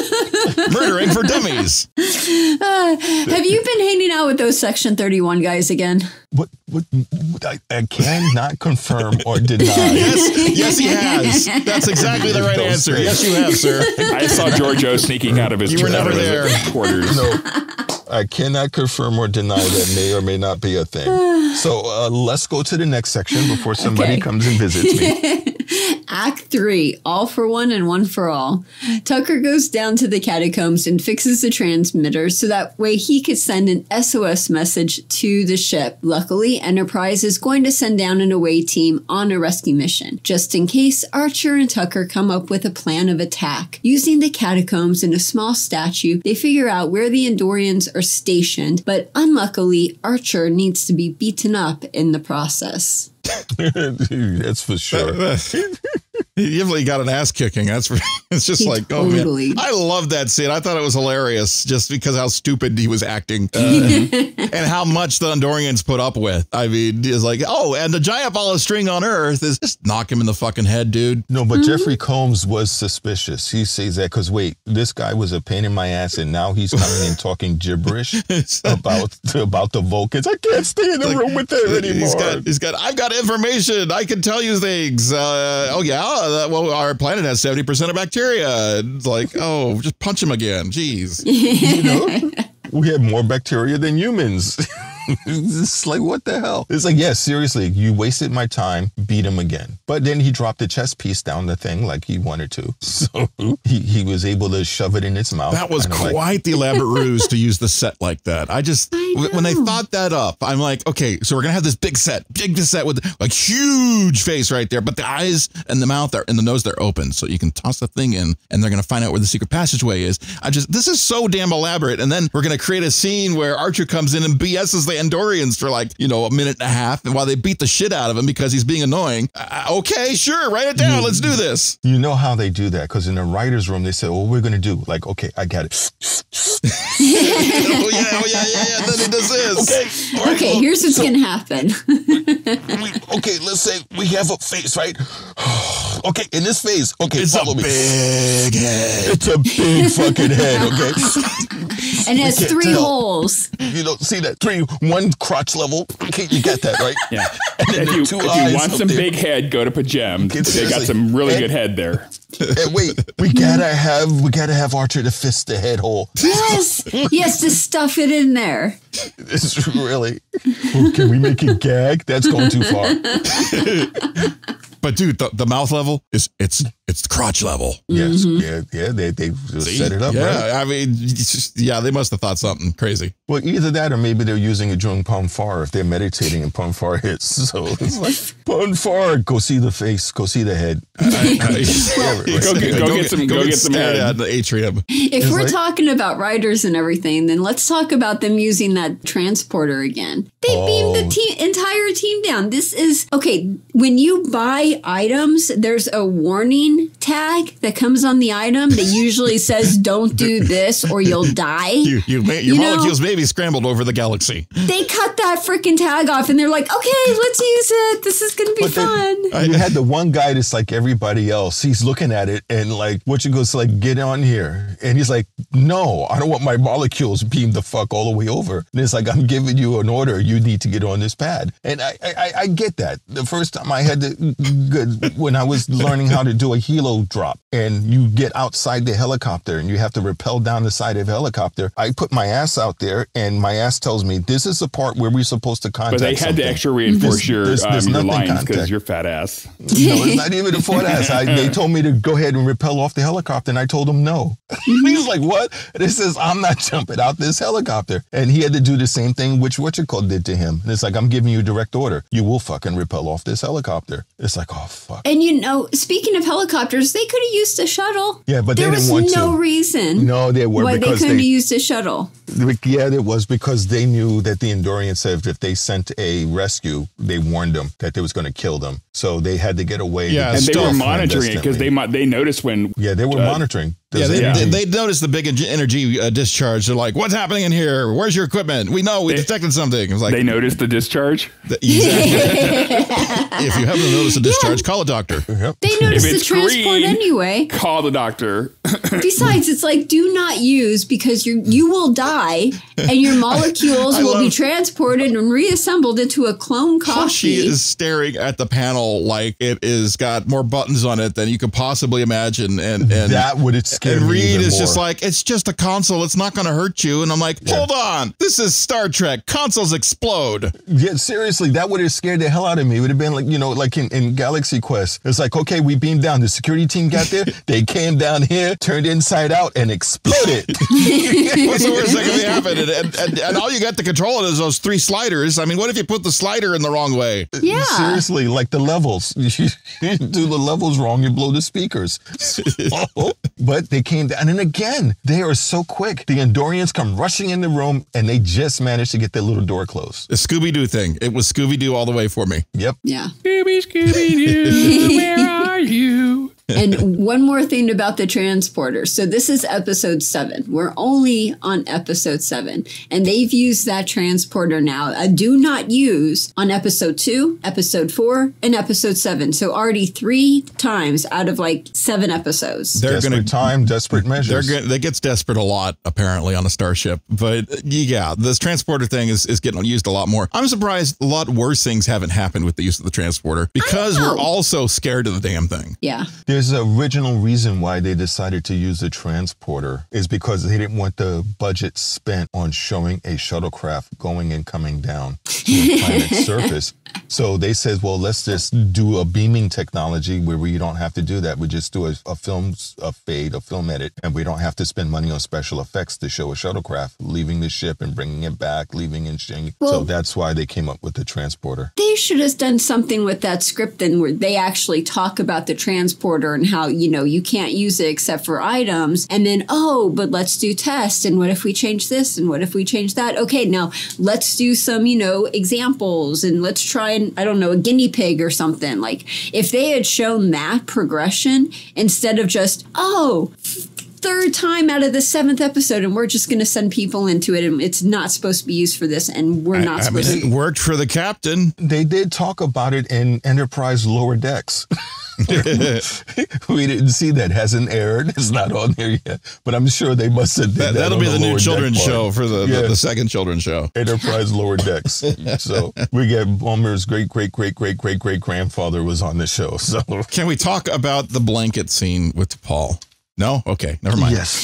Murdering for dummies. Uh, have you been hanging out with those Section thirty-one guys again? What, what, what I, I cannot confirm or deny. Yes, yes, he has. That's exactly the right Don't answer. say. Yes, you have, sir. I saw Giorgio sneaking out of his You were out never of his there. quarters. No, I cannot confirm or deny that may or may not be a thing. So uh, let's go to the next section before somebody Okay. comes and visits me. Act three, all for one and one for all. Tucker goes down to the catacombs and fixes the transmitter so that way he could send an S O S message to the ship. Luckily, Enterprise is going to send down an away team on a rescue mission, just in case Archer and Tucker come up with a plan of attack. Using the catacombs and a small statue, they figure out where the Andorians are stationed, but unluckily, Archer needs to be beaten up in the process. That's for sure. He definitely got an ass kicking. That's for, it's just He like, totally- oh man, I love that scene. I thought it was hilarious just because how stupid he was acting uh, and how much the Andorians put up with. I mean, it's like, oh, and the giant ball of string on Earth is just knock him in the fucking head, dude. No, but Jeffrey Combs was suspicious. He says that because, wait, this guy was a pain in my ass, and now he's coming and talking gibberish about about the Vulcans. I can't stay in the Like, room with them anymore. He's got, he's got, I've got information. I can tell you things. Uh, oh, yeah. Uh, well, our planet has seventy percent of bacteria. It's like, oh, just punch him again. Jeez. You know, we have more bacteria than humans. It's like, what the hell? It's like, yeah, seriously, you wasted my time, beat him again. But then he dropped the chess piece down the thing like he wanted to. So he, he was able to shove it in its mouth. That was And I'm like, quite the elaborate ruse to use the set like that. I just, I when they know. thought that up, I'm like, okay, so we're going to have this big set, big set with like huge face right there, but the eyes and the mouth are, and the nose, they're open. So you can toss the thing in and they're going to find out where the secret passageway is. I just, this is so damn elaborate. And then we're going to create a scene where Archer comes in and B S's the Andorians for like, you know, a minute and a half. And while they beat the shit out of him because he's being annoying. Uh, okay, sure. Write it down. Let's do this. You know how they do that? Because in the writer's room, they say, well, we're going to do like, okay, I got it. oh yeah. Oh yeah. Yeah. Yeah. Then he does this. Okay. All right, Okay, well, here's what's so going to happen. we, okay, let's say we have a face, right? Okay, in this phase, okay, It's a follow me. big head. It's a big fucking head, okay? And it has can't three tell. holes. You don't see that three, one crotch level. Okay, you get that, right? Yeah. And then If the you, two if eyes you want up some there. big head, go to Pajem. It's They got seriously- some really and- good head there. And wait, we gotta have we gotta have Archer to fist the head hole. Yes, he has to stuff it in there. It's really. Oh, can we make it gag? That's going too far. But dude, the, the mouth level is it's it's the crotch level. Yes, yeah, yeah. They they just set it up, yeah, right? I mean, it's just- yeah, they must have thought something crazy. Well, either that or maybe they're using it during Ponfar if they're meditating and Ponfar hits. So it's like Ponfar, go see the face, go see the head. Go get- go get some- go get some stared head. at the atrium. If we're like- talking about writers and everything, then let's talk about them using that transporter again. They beamed the Oh. team, entire team down. This is okay. When you buy items, there's a warning tag that comes on the item that usually says, "Don't do this or you'll die." You, you, may, your You know- molecules may be scrambled over the galaxy. They cut that freaking tag off, and they're like, "Okay, let's use it. This is gonna be But then- fun." You had the one guy that's like everybody else. He's looking at it and like, what you goes like, get on here. And he's like, no, I don't want my molecules beamed the fuck all the way over. And it's like, I'm giving you an order. You need to get on this pad. And I, I, I get that. The first time I had to, good, when I was learning how to do a helo drop and you get outside the helicopter and you have to rappel down the side of the helicopter, I put my ass out there and my ass tells me, this is the part where we're supposed to contact But they had something. to extra reinforce There's- your, there's- um, there's your nothing lines contact. because you're fat ass. No, it's not even a foot ass. I, they told me to go ahead and rappel off the helicopter, and I told him no. He's like, what? And it says, I'm not jumping out this helicopter. And he had to do the same thing which what you call did to him. And it's like, I'm giving you direct order. You will fucking rappel off this helicopter. It's like, oh, fuck. And you know, speaking of helicopters, they could have used a shuttle. Yeah, but there they was didn't want no to. reason. No, they were why they because couldn't they, have used a shuttle. yeah, it was because they knew that the Andorians said if they sent a rescue, they warned them that they was going to kill them. So they had to get away. Yeah, And they Stealth were monitoring it because clandestinely. they mo- they noticed when Yeah, they were uh, monitoring. Yeah, they, the they, energy- they noticed the big energy uh, discharge. They're like, "What's happening in here? Where's your equipment? We know we They- detected something." It was like They noticed the discharge. th- exactly. If you haven't noticed a discharge, call a doctor. Yep. They notice If the it's transport green- anyway. Call the doctor. Besides, it's like do not use because you you will die and your molecules I will be love- transported and reassembled into a clone copy. She is staring at the panel like it is got more buttons on it than you could possibly imagine, and and that would have scared and me Reed even is more. just like, it's just a console. It's not going to hurt you. And I'm like, hold on. This is Star Trek. Consoles explode. Yeah, seriously, that would have scared the hell out of me. It would have been like, you know, like in, in Galaxy Quest. It's like, okay, we beamed down. The security team got there. They came down here, turned inside out, and exploded. What's the worst that can happen? And, and, and, and all you got to control it is those three sliders. I mean, what if you put the slider in the wrong way? Yeah. Seriously, like the levels. You do the levels wrong, you blow the speakers. But they came down. And then again, they are so quick. The Andorians come rushing in the room, and they just managed to get that little door closed. The Scooby-Doo thing. It was Scooby-Doo all the way for me. Yep. Yeah. Scooby, Scooby Doo, where are you? And one more thing about the transporter. So this is episode seven. We're only on episode seven. And they've used that transporter now. I do not use on episode two, episode four, and episode seven. So already three times out of like seven episodes. They're Desperate going to time, desperate They're measures. good. That gets desperate a lot, apparently, on a starship. But uh, yeah, this transporter thing is, is getting used a lot more. I'm surprised a lot worse things haven't happened with the use of the transporter because know. we're all so scared of the damn thing. Yeah. There's an original reason why they decided to use the transporter is because they didn't want the budget spent on showing a shuttlecraft going and coming down to the planet's surface. So they said, well, let's just do a beaming technology where we don't have to do that. We just do a, a film, a fade, a film edit, and we don't have to spend money on special effects to show a shuttlecraft leaving the ship and bringing it back, leaving and showing. Well- So that's why they came up with the transporter. They should have done something with that script then where they actually talk about the transporter and how, you know, you can't use it except for items. And then, oh, but let's do tests. And what if we change this? And what if we change that? Okay, now let's do some, you know, examples and let's try and, I don't know, a guinea pig or something. Like if they had shown that progression instead of just, oh, third time out of the seventh episode and we're just going to send people into it and it's not supposed to be used for this and we're not I mean, supposed to. it worked for the captain. They did talk about it in Enterprise Lower Decks. We didn't see that. Hasn't aired. It's not on there yet. But I'm sure they must have did That, that that'll on be the new Lower children's Deck part. show for the, Yeah. the, the second children's show. Enterprise Lower Decks. So we get Bulmer's great, great, great, great, great, great grandfather was on the show. So Can we talk about the blanket scene with Paul? No? Okay, never mind. yes,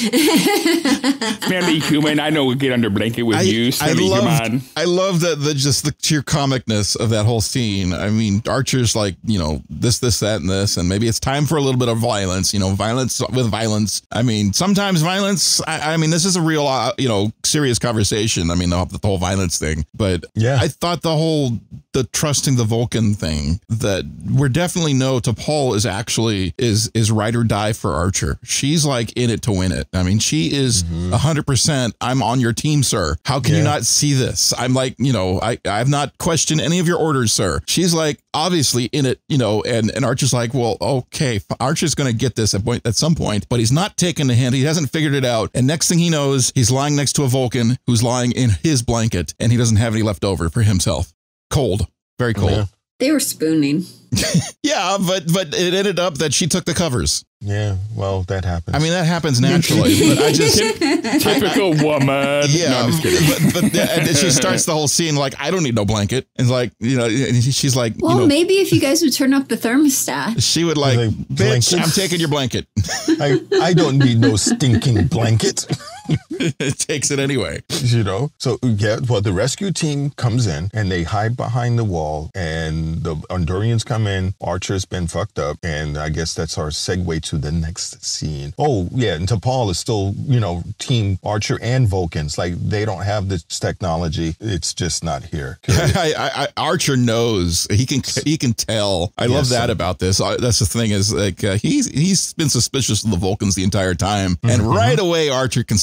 Family human, I know we'll get under blanket with I, you. I Family love human. I love that the just the sheer comicness of that whole scene. I mean, Archer's like, you know, this, this, that, and this, and maybe it's time for a little bit of violence, you know, violence with violence. I mean, sometimes violence, I, I mean, this is a real, uh, you know, serious conversation. I mean, the, the whole violence thing, but Yeah. I thought the whole, the trusting the Vulcan thing that we're definitely know T'Pol is actually is, is ride or die for Archer. She's like in it to win it. I mean, she is a hundred percent. I'm on your team, sir. How can you Yeah. not see this? I'm like, you know, I, I've not questioned any of your orders, sir. She's like obviously in it, you know, and, and Archer's like, well, okay, Archer's going to get this at point at some point, but he's not taking the hint. He hasn't figured it out. And next thing he knows, he's lying next to a Vulcan who's lying in his blanket and he doesn't have any left over for himself. Cold, very cold. Yeah. They were spooning. Yeah, but but it ended up that she took the covers. yeah. Well, that happens. I mean, that happens naturally, but I just Typical woman. yeah. No, I'm just kidding. but, but and she starts the whole scene like, I don't need no blanket, and like, you know, and she's like, Well, you know, maybe if you guys would turn up the thermostat. she would like, Like, bitch, blankets? I'm taking your blanket. I, I don't need no stinking blanket. It takes it anyway. You know, so yeah, well, the rescue team comes in and they hide behind the wall, and the Andorians come in. Archer's been fucked up, and I guess that's our segue to the next scene. Oh yeah, and T'Pol is still, you know, team Archer and Vulcans. Like they don't have this technology; it's just not here. I, I, I, Archer knows he can he can tell. I love Yes, that sir. about this. Uh, That's the thing is like uh, he's he's been suspicious of the Vulcans the entire time, and right away Archer can smell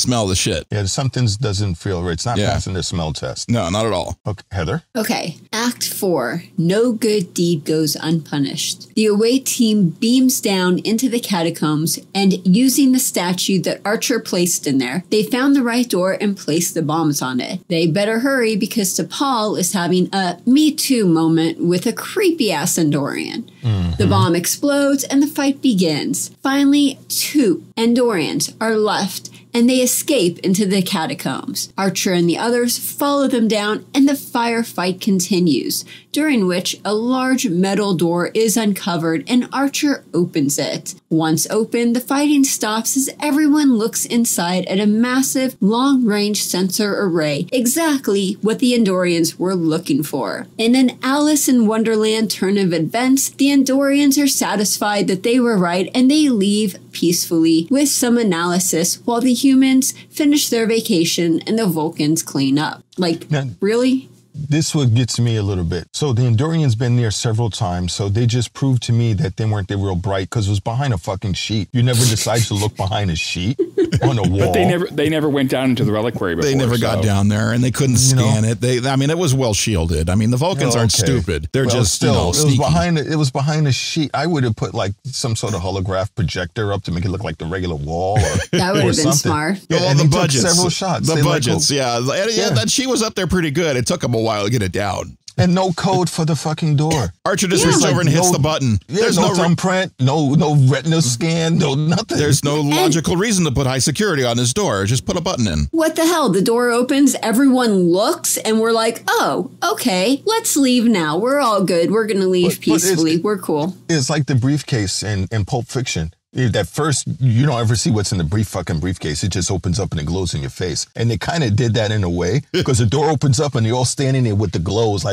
smell the shit. Yeah, something doesn't feel right. It's not Yeah. passing the smell test. No, not at all. Okay, Heather? Okay, Act four. No good deed goes unpunished. The away team beams down into the catacombs, and using the statue that Archer placed in there, they found the right door and placed the bombs on it. They better hurry because T'Pol is having a Me Too moment with a creepy-ass Andorian. Mm-hmm. The bomb explodes and the fight begins. Finally, two Andorians are left, and they escape into the catacombs. Archer and the others follow them down, and the firefight continues, during which a large metal door is uncovered and Archer opens it. Once open, the fighting stops as everyone looks inside at a massive, long-range sensor array, exactly what the Andorians were looking for. In an Alice in Wonderland turn of events, the Andorians are satisfied that they were right, and they leave peacefully with some analysis while the humans finish their vacation and the Vulcans clean up. Like, Now, really? This what gets me a little bit. So the Andorians been there several times, so they just proved to me that they weren't they real bright because it was behind a fucking sheet. You never decided to look behind a sheet on a wall. But they never they never went down into the reliquary before. They never so. got down there, and they couldn't You scan know? it. They, I mean, it was well shielded. I mean, the Vulcans Oh, aren't okay. stupid. They're Well, just still, you know it was sneaky. behind it was behind a sheet. I would have put like some sort of holograph projector up to make it look like the regular wall. Or, That would or have been something. smart. Yeah, well, and the they took budgets, several shots. the They let budgets, go- yeah, And, yeah, Yeah. That she was up there pretty good. It took them a while to get it down. and no code for the fucking door. Archer just Yeah. reaches Like, over and hits no- the button. Yeah, There's no, no, thumbprint, no no retina scan, no nothing. there's no logical reason to put high security on this door. Just put a button in. What the hell? The door opens, everyone looks, and we're like, oh, okay, let's leave now. We're all good. We're going to leave But- but it's- peacefully. We're cool. It's like the briefcase in, in Pulp Fiction. That first, you don't ever see what's in the brief fucking briefcase. It just opens up and it glows in your face. And they kind of did that in a way because the door opens up and they're all standing there with the glow. It's like,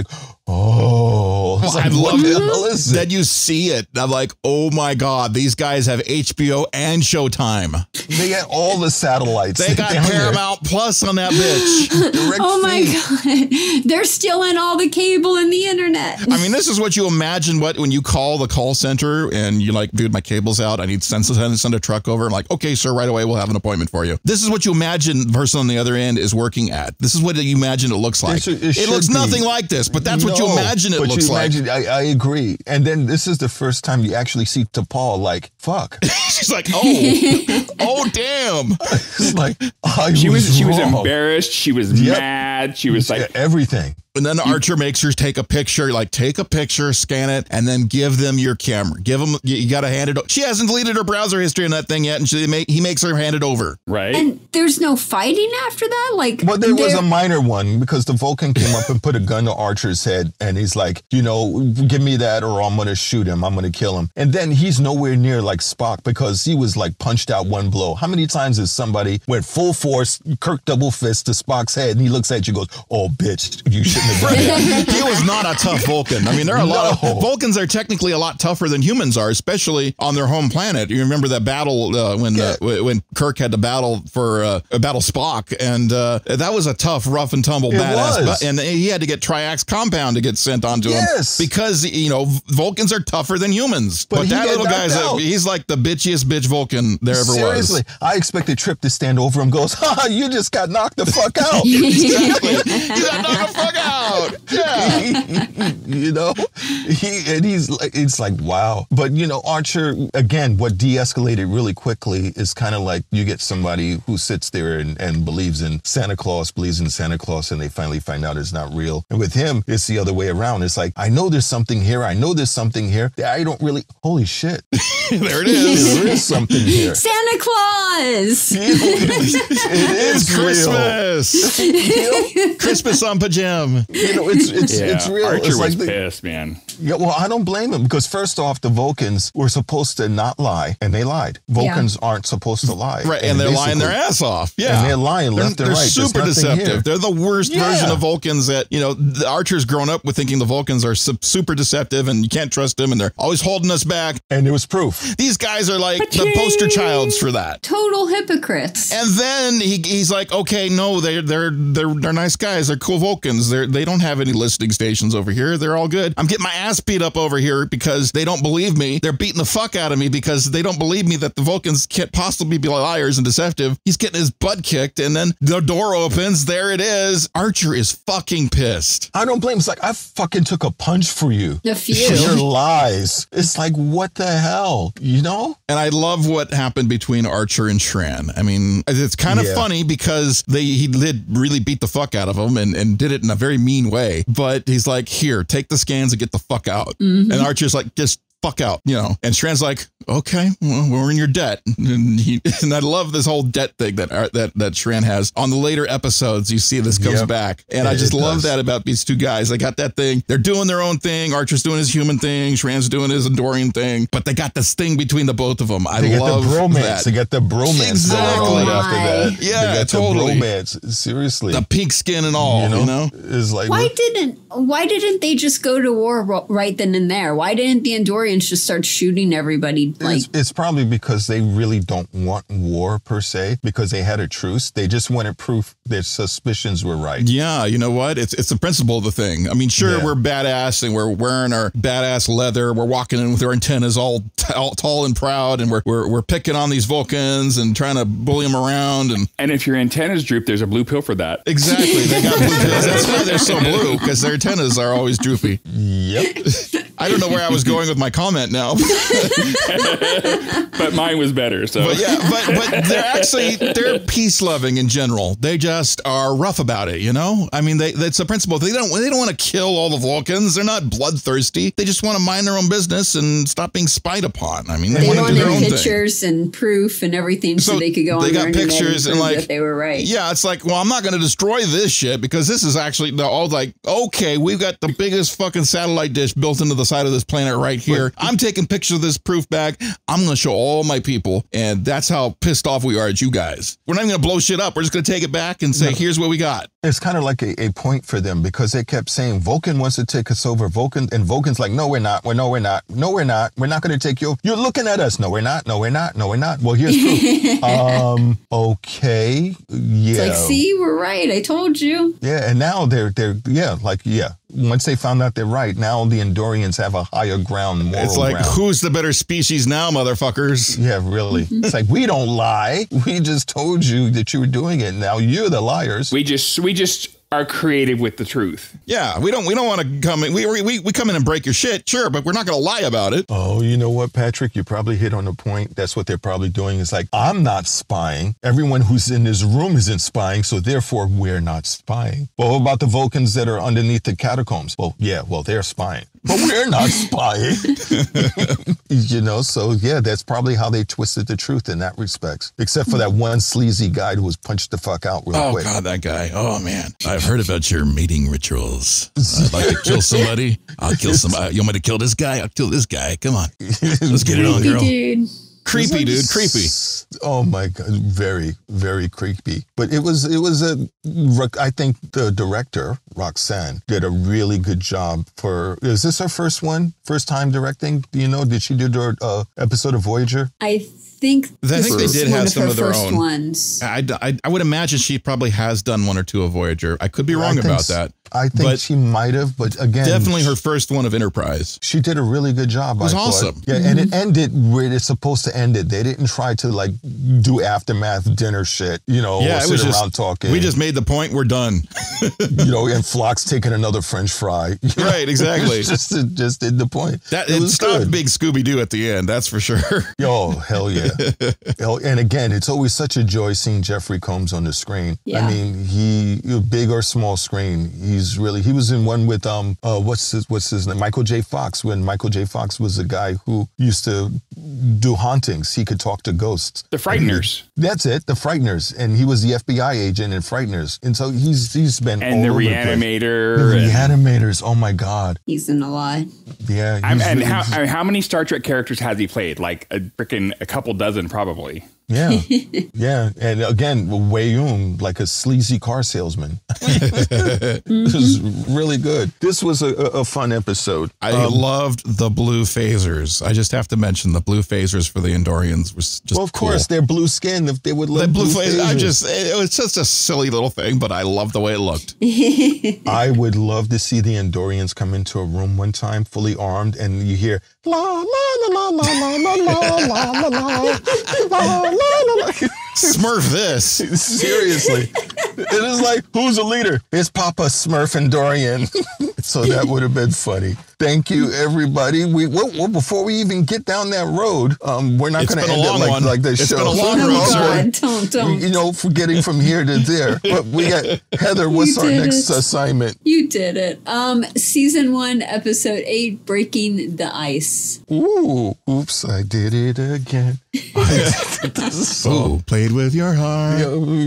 oh, it's Well, like, I what love the it. hell is it? Then you see it. I'm like, oh my God, these guys have H B O and Showtime. They got all the satellites. They got down there. Paramount Plus on that bitch. Direct Oh my feed. God. They're stealing all the cable and the internet. I mean, this is what you imagine what when you call the call center and you're like, dude, my cable's out. I need to send, send, send a truck over. I'm like, okay, sir, right away. We'll have an appointment for you. This is what you imagine the person on the other end is working at. This is what you imagine it looks like. It should- It, it looks should be. nothing like this, but that's what you No, imagine it but looks you like. imagine, I, I agree. And then this is the first time you actually see T'Pol like, fuck. She's like, oh, oh, damn. It's like, I She was she was wrong. embarrassed. She was Yep. mad. She was like, Yeah, everything. And then Archer makes her take a picture, like take a picture, scan it, and then give them your camera. Give them, you, you got to hand it. She hasn't deleted her browser history on that thing yet, and she make, he makes her hand it over. right? And there's no fighting after that? Like, Well, there was they're- a minor one because the Vulcan came up and put a gun to Archer's head, and he's like, you know, give me that or I'm going to shoot him. I'm going to kill him. And then he's nowhere near like Spock because he was like punched out one blow. How many times has somebody went full force, Kirk double fist to Spock's head, and he looks at you and goes, oh, bitch, you shouldn't have done that. He was not a tough Vulcan. I mean, there are a lot No. of Vulcans are technically a lot tougher than humans are, especially on their home planet. You remember that battle uh, when uh, w- when Kirk had to battle for uh, battle Spock, and uh, that was a tough, rough and tumble It badass. was. And he had to get Triax compound to get sent onto Yes. him because you know Vulcans are tougher than humans. But But, he that got little knocked guy's a, out. he's like the bitchiest bitch Vulcan there ever Seriously, was. I expected Trip to stand over him, goes, ha, you just got knocked the fuck out. Exactly. You got knocked the fuck out. Yeah. You know, he and he's like, it's like, wow. But you know, Archer again, what de-escalated really quickly is kind of like you get somebody who sits there and, and believes in Santa Claus, believes in Santa Claus, and they finally find out it's not real. And with him, it's the other way around. It's like, I know there's something here. I know there's something here. I don't really. Holy shit, There it is. there is something here. Santa Claus! It is real. Christmas. You know, Christmas on pajam. you know, it's it's yeah, it's real. Archer it's like was the, pissed, man. Yeah, well, I don't blame him because first off, the Vulcans were supposed to not lie, and they lied. Vulcans aren't supposed to lie, Right, and they're lying their ass off. Yeah, And they're lying They're, left and they're right. There's super nothing deceptive. here. They're the worst Yeah. version of Vulcans that, you know, the Archer's grown up with thinking the Vulcans are su- super deceptive and you can't trust them and they're always holding us back. And there was proof. These guys are like the poster childs for that. Total hypocrites. And then he, he's like, okay, no, they're they're they're they're nice guys. They're cool Vulcans. They're they don't have any listening stations over here. They're They're all good. I'm getting my ass beat up over here because they don't believe me. They're beating the fuck out of me because they don't believe me that the Vulcans can't possibly be liars and deceptive. He's getting his butt kicked, and then the door opens. There it is. Archer is fucking pissed. I don't blame him. It's like, I fucking took a punch for you. A few. For your lies. It's like, what the hell? You know? And I love what happened between Archer and Shran. I mean, it's kind of Yeah. funny because they he did really beat the fuck out of him and, and did it in a very mean way. But he's like, here, take the scans and get the fuck out. Mm-hmm. And Archer's like, just fuck out, you know. And Shran's like, okay, well, we're in your debt. And, he, and I love this whole debt thing that that that Shran has. On the later episodes, you see this comes Yep. back. And Yeah, I just it love does. that about these two guys. They got that thing. They're doing their own thing. Archer's doing his human thing. Shran's doing his Andorian thing. But they got this thing between the both of them. I They get love the bromance. that. They get the bromance Exactly. going on Oh, after that. Yeah, they got totally. the bromance. Seriously. The pink skin and all, you know? you know? It's like, Why didn't Why didn't they just go to war ro- right then and there? Why didn't the Andorians just start shooting everybody? Like, It's, it's probably because they really don't want war per se, because they had a truce. They just wanted proof their suspicions were right. Yeah, you know what? It's it's the principle of the thing. I mean, sure, Yeah. we're badass and we're wearing our badass leather. We're walking in with our antennas all, t- all tall and proud, and we're, we're we're picking on these Vulcans and trying to bully them around. And And if your antennas droop, there's a blue pill for that. exactly, they got blue pills. That's why they're so blue, because their antennas are always droopy. Yep. I don't know where I was going with my comment now. But mine was better. So But yeah, but but they're actually they're peace loving in general. They just are rough about it, you know. I mean, they that's the principle. They don't they don't want to kill all the Vulcans. They're not bloodthirsty. They just want to mind their own business and stop being spied upon. I mean, they, they want to do their wanted own thing. pictures and proof and everything so, So they could go they on got their internet pictures and and, prove like, that they were right. Yeah, it's like, well, I'm not going to destroy this shit because this is actually the all like, okay, we've got the biggest fucking satellite dish built into the side of this planet right here. I'm taking pictures of this proof back. I'm going to show all my people, and that's how pissed off we are at you guys. We're not even going to blow shit up. We're just going to take it back and say, here's what we got. It's kind of like a, a point for them, because they kept saying Vulcan wants to take us over. Vulcan and Vulcan's like, no, we're not. We're no, we're not. No, we're not. We're not going to take you over. You're looking at us. No, we're not. No, we're not. No, we're not. Well, here's proof. um, okay, yeah, It's like, see, we're right. I told you. yeah. And now they're they're yeah, like yeah. Once they found out they're right, now the Andorians have a higher ground, moral It's like, ground. who's the better species now, motherfuckers? Yeah, really. It's like, we don't lie. We just told you that you were doing it. Now you're the liars. we just we just are creative with the truth. Yeah, we don't we don't want to come in. We, we we come in and break your shit, sure, but we're not going to lie about it. Oh, you know what, Patrick? You probably hit on the point. That's what they're probably doing. It's like, I'm not spying. Everyone who's in this room isn't spying, so therefore we're not spying. Well, what about the Vulcans that are underneath the catacombs? Well, yeah, well, they're spying. But we're not spying. You know, so yeah, that's probably how they twisted the truth in that respect. Except for that one sleazy guy who was punched the fuck out real Oh, quick. God, that guy. Oh, man. I've heard about your mating rituals. I'd like to kill somebody. I'll kill somebody. You want me to kill this guy? I'll kill this guy. Come on. Let's get it on, girl. Dude. Creepy, dude. Creepy. Oh my God, very, very creepy. But it was, it was a. I think the director Roxanne did a really good job for. Is this her first one? First time directing? Do you know? Did she do the uh, episode of Voyager? I think I this think they was did one have of some her of their first own. ones. I, I, I would imagine she probably has done one or two of Voyager. I could be I wrong think about s- that. I think But she might have, but again, Definitely her first one of Enterprise. She did a really good job. It was I thought. awesome. Yeah, and it ended where it's supposed to end it. They didn't try to like do aftermath dinner shit, you know, Yeah, or it sit was around just, talking. we just made the point. We're done. you know, and Flock's taking another French fry. You know? Right, exactly. just, just did the point. That it it was stopped good. Big Scooby-Doo at the end. That's for sure. Yo, hell yeah. Hell, and again, it's always such a joy seeing Jeffrey Combs on the screen. Yeah. I mean, he, big or small screen, he's really, he was in one with, um, uh, what's his, what's his name? Michael J. Fox, when Michael J. Fox was the guy who used to do hauntings. He could talk to ghosts. The Frighteners. That's it, the Frighteners. And he was the F B I agent in Frighteners. And so he's, he's been And all the over place. Reanimator. The and- Reanimators, oh my God. He's in a lot. Yeah. I'm, he's and really- how, I mean, how many Star Trek characters has he played? Like a freaking a couple dozen, probably. Yeah, yeah, and again, Wei Yun like a sleazy car salesman. This is really good. This was a, a fun episode. I Um, loved the blue phasers. I just have to mention the blue phasers for the Andorians was just well, of cool. course, they're blue skinned. If they would look The blue blue phasers. I phasers. just it was just a silly little thing, but I loved the way it looked. I would love to see the Andorians come into a room one time, fully armed, and you hear la la la la la la la la la la la la la. Smurf this. Seriously, it is like, who's the leader? It's Papa Smurf Andorian. So that would have been funny. Thank you, everybody. We well, well, before we even get down that road, um, we're not It's going to been a end it long like, one. like the It's show. been a long Oh, road, sir. God. Don't, don't. You know, for getting from here to there. But we got Heather. What's You our did next it. assignment? You did it. Um, season one, episode eight, Breaking the Ice. Ooh, oops! I did it again. So played with your heart.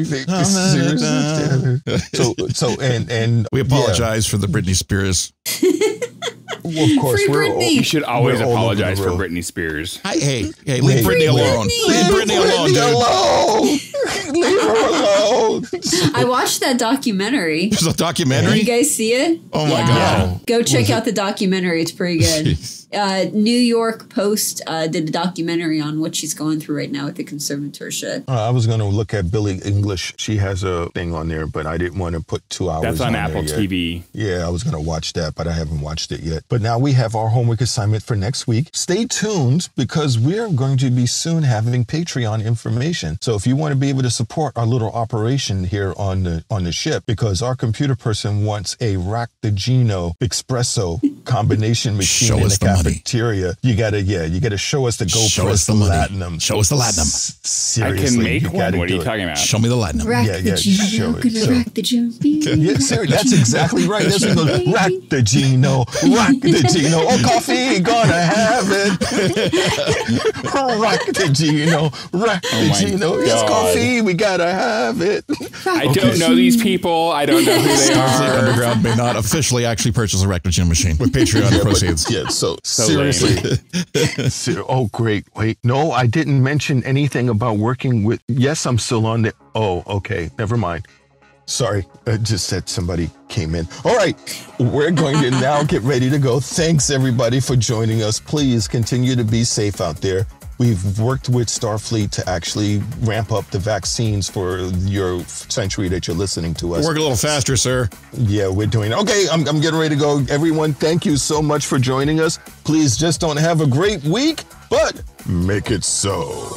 So, so, and and We yeah. apologize for the Britney Spears. Well, of course, Free we're Britney. all- You should always we're all over apologize the for road. Britney Spears. Hi, hey, hey, leave Hey, Britney alone. Britney. Leave Britney alone, dude. alone. Leave her alone. I watched that documentary. There's a Did you documentary. guys see it? Oh my Yeah. God. Go check out the documentary. It's pretty good. Jeez. Uh, New York Post uh, did a documentary on what she's going through right now with the conservatorship. Uh, I was going to look at Billie English. She has a thing on there, but I didn't want to put two hours. That's on there Apple yet. T V. Yeah, I was going to watch that, but I haven't watched it yet. But now we have our homework assignment for next week. Stay tuned because we're going to be soon having Patreon information. So if you want to be able to support our little operation here on the on the ship, because our computer person wants a Rack the Gino espresso combination machine Show in us the the money. cafeteria, you gotta yeah, you gotta show us the Go Show Press us the money. Latinum. Show us the Latinum. S- I Seriously, can make you one. gotta What are do you it. talking about? Show me the Latinum. Rack Yeah, the yeah, Gino, show it, gonna show rack the Gino. Yeah, sir, that's exactly right. That's what goes, Rack the Gino, Rack the Gino. Oh, coffee, gonna have it. Rack the Gino, Rack Oh the my Gino. It's God. coffee, we gotta have it. I don't know these people. I don't know who they Starfleet are. Underground may not officially actually purchase a Rector Gym machine with Patreon Yeah, but- proceeds. yeah, so, So seriously. Ser- oh, great. Wait, no, I didn't mention anything about working with. Yes, I'm still on the. Oh, okay. Never mind. Sorry, I just said somebody came in. All right, we're going to now get ready to go. Thanks, everybody, for joining us. Please continue to be safe out there. We've worked with Starfleet to actually ramp up the vaccines for your century that you're listening to us. Work a little faster, sir. Yeah, we're doing it. Okay, I'm, I'm getting ready to go. Everyone, thank you so much for joining us. Please just don't have a great week, but make it so.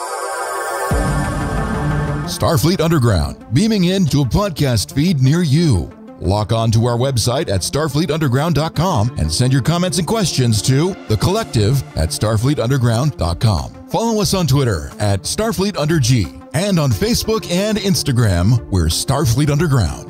Starfleet Underground, beaming into a podcast feed near you. Log on to our website at starfleet underground dot com and send your comments and questions to the collective at starfleet underground dot com. Follow us on Twitter at Starfleet Under G and on Facebook and Instagram, we're Starfleet Underground.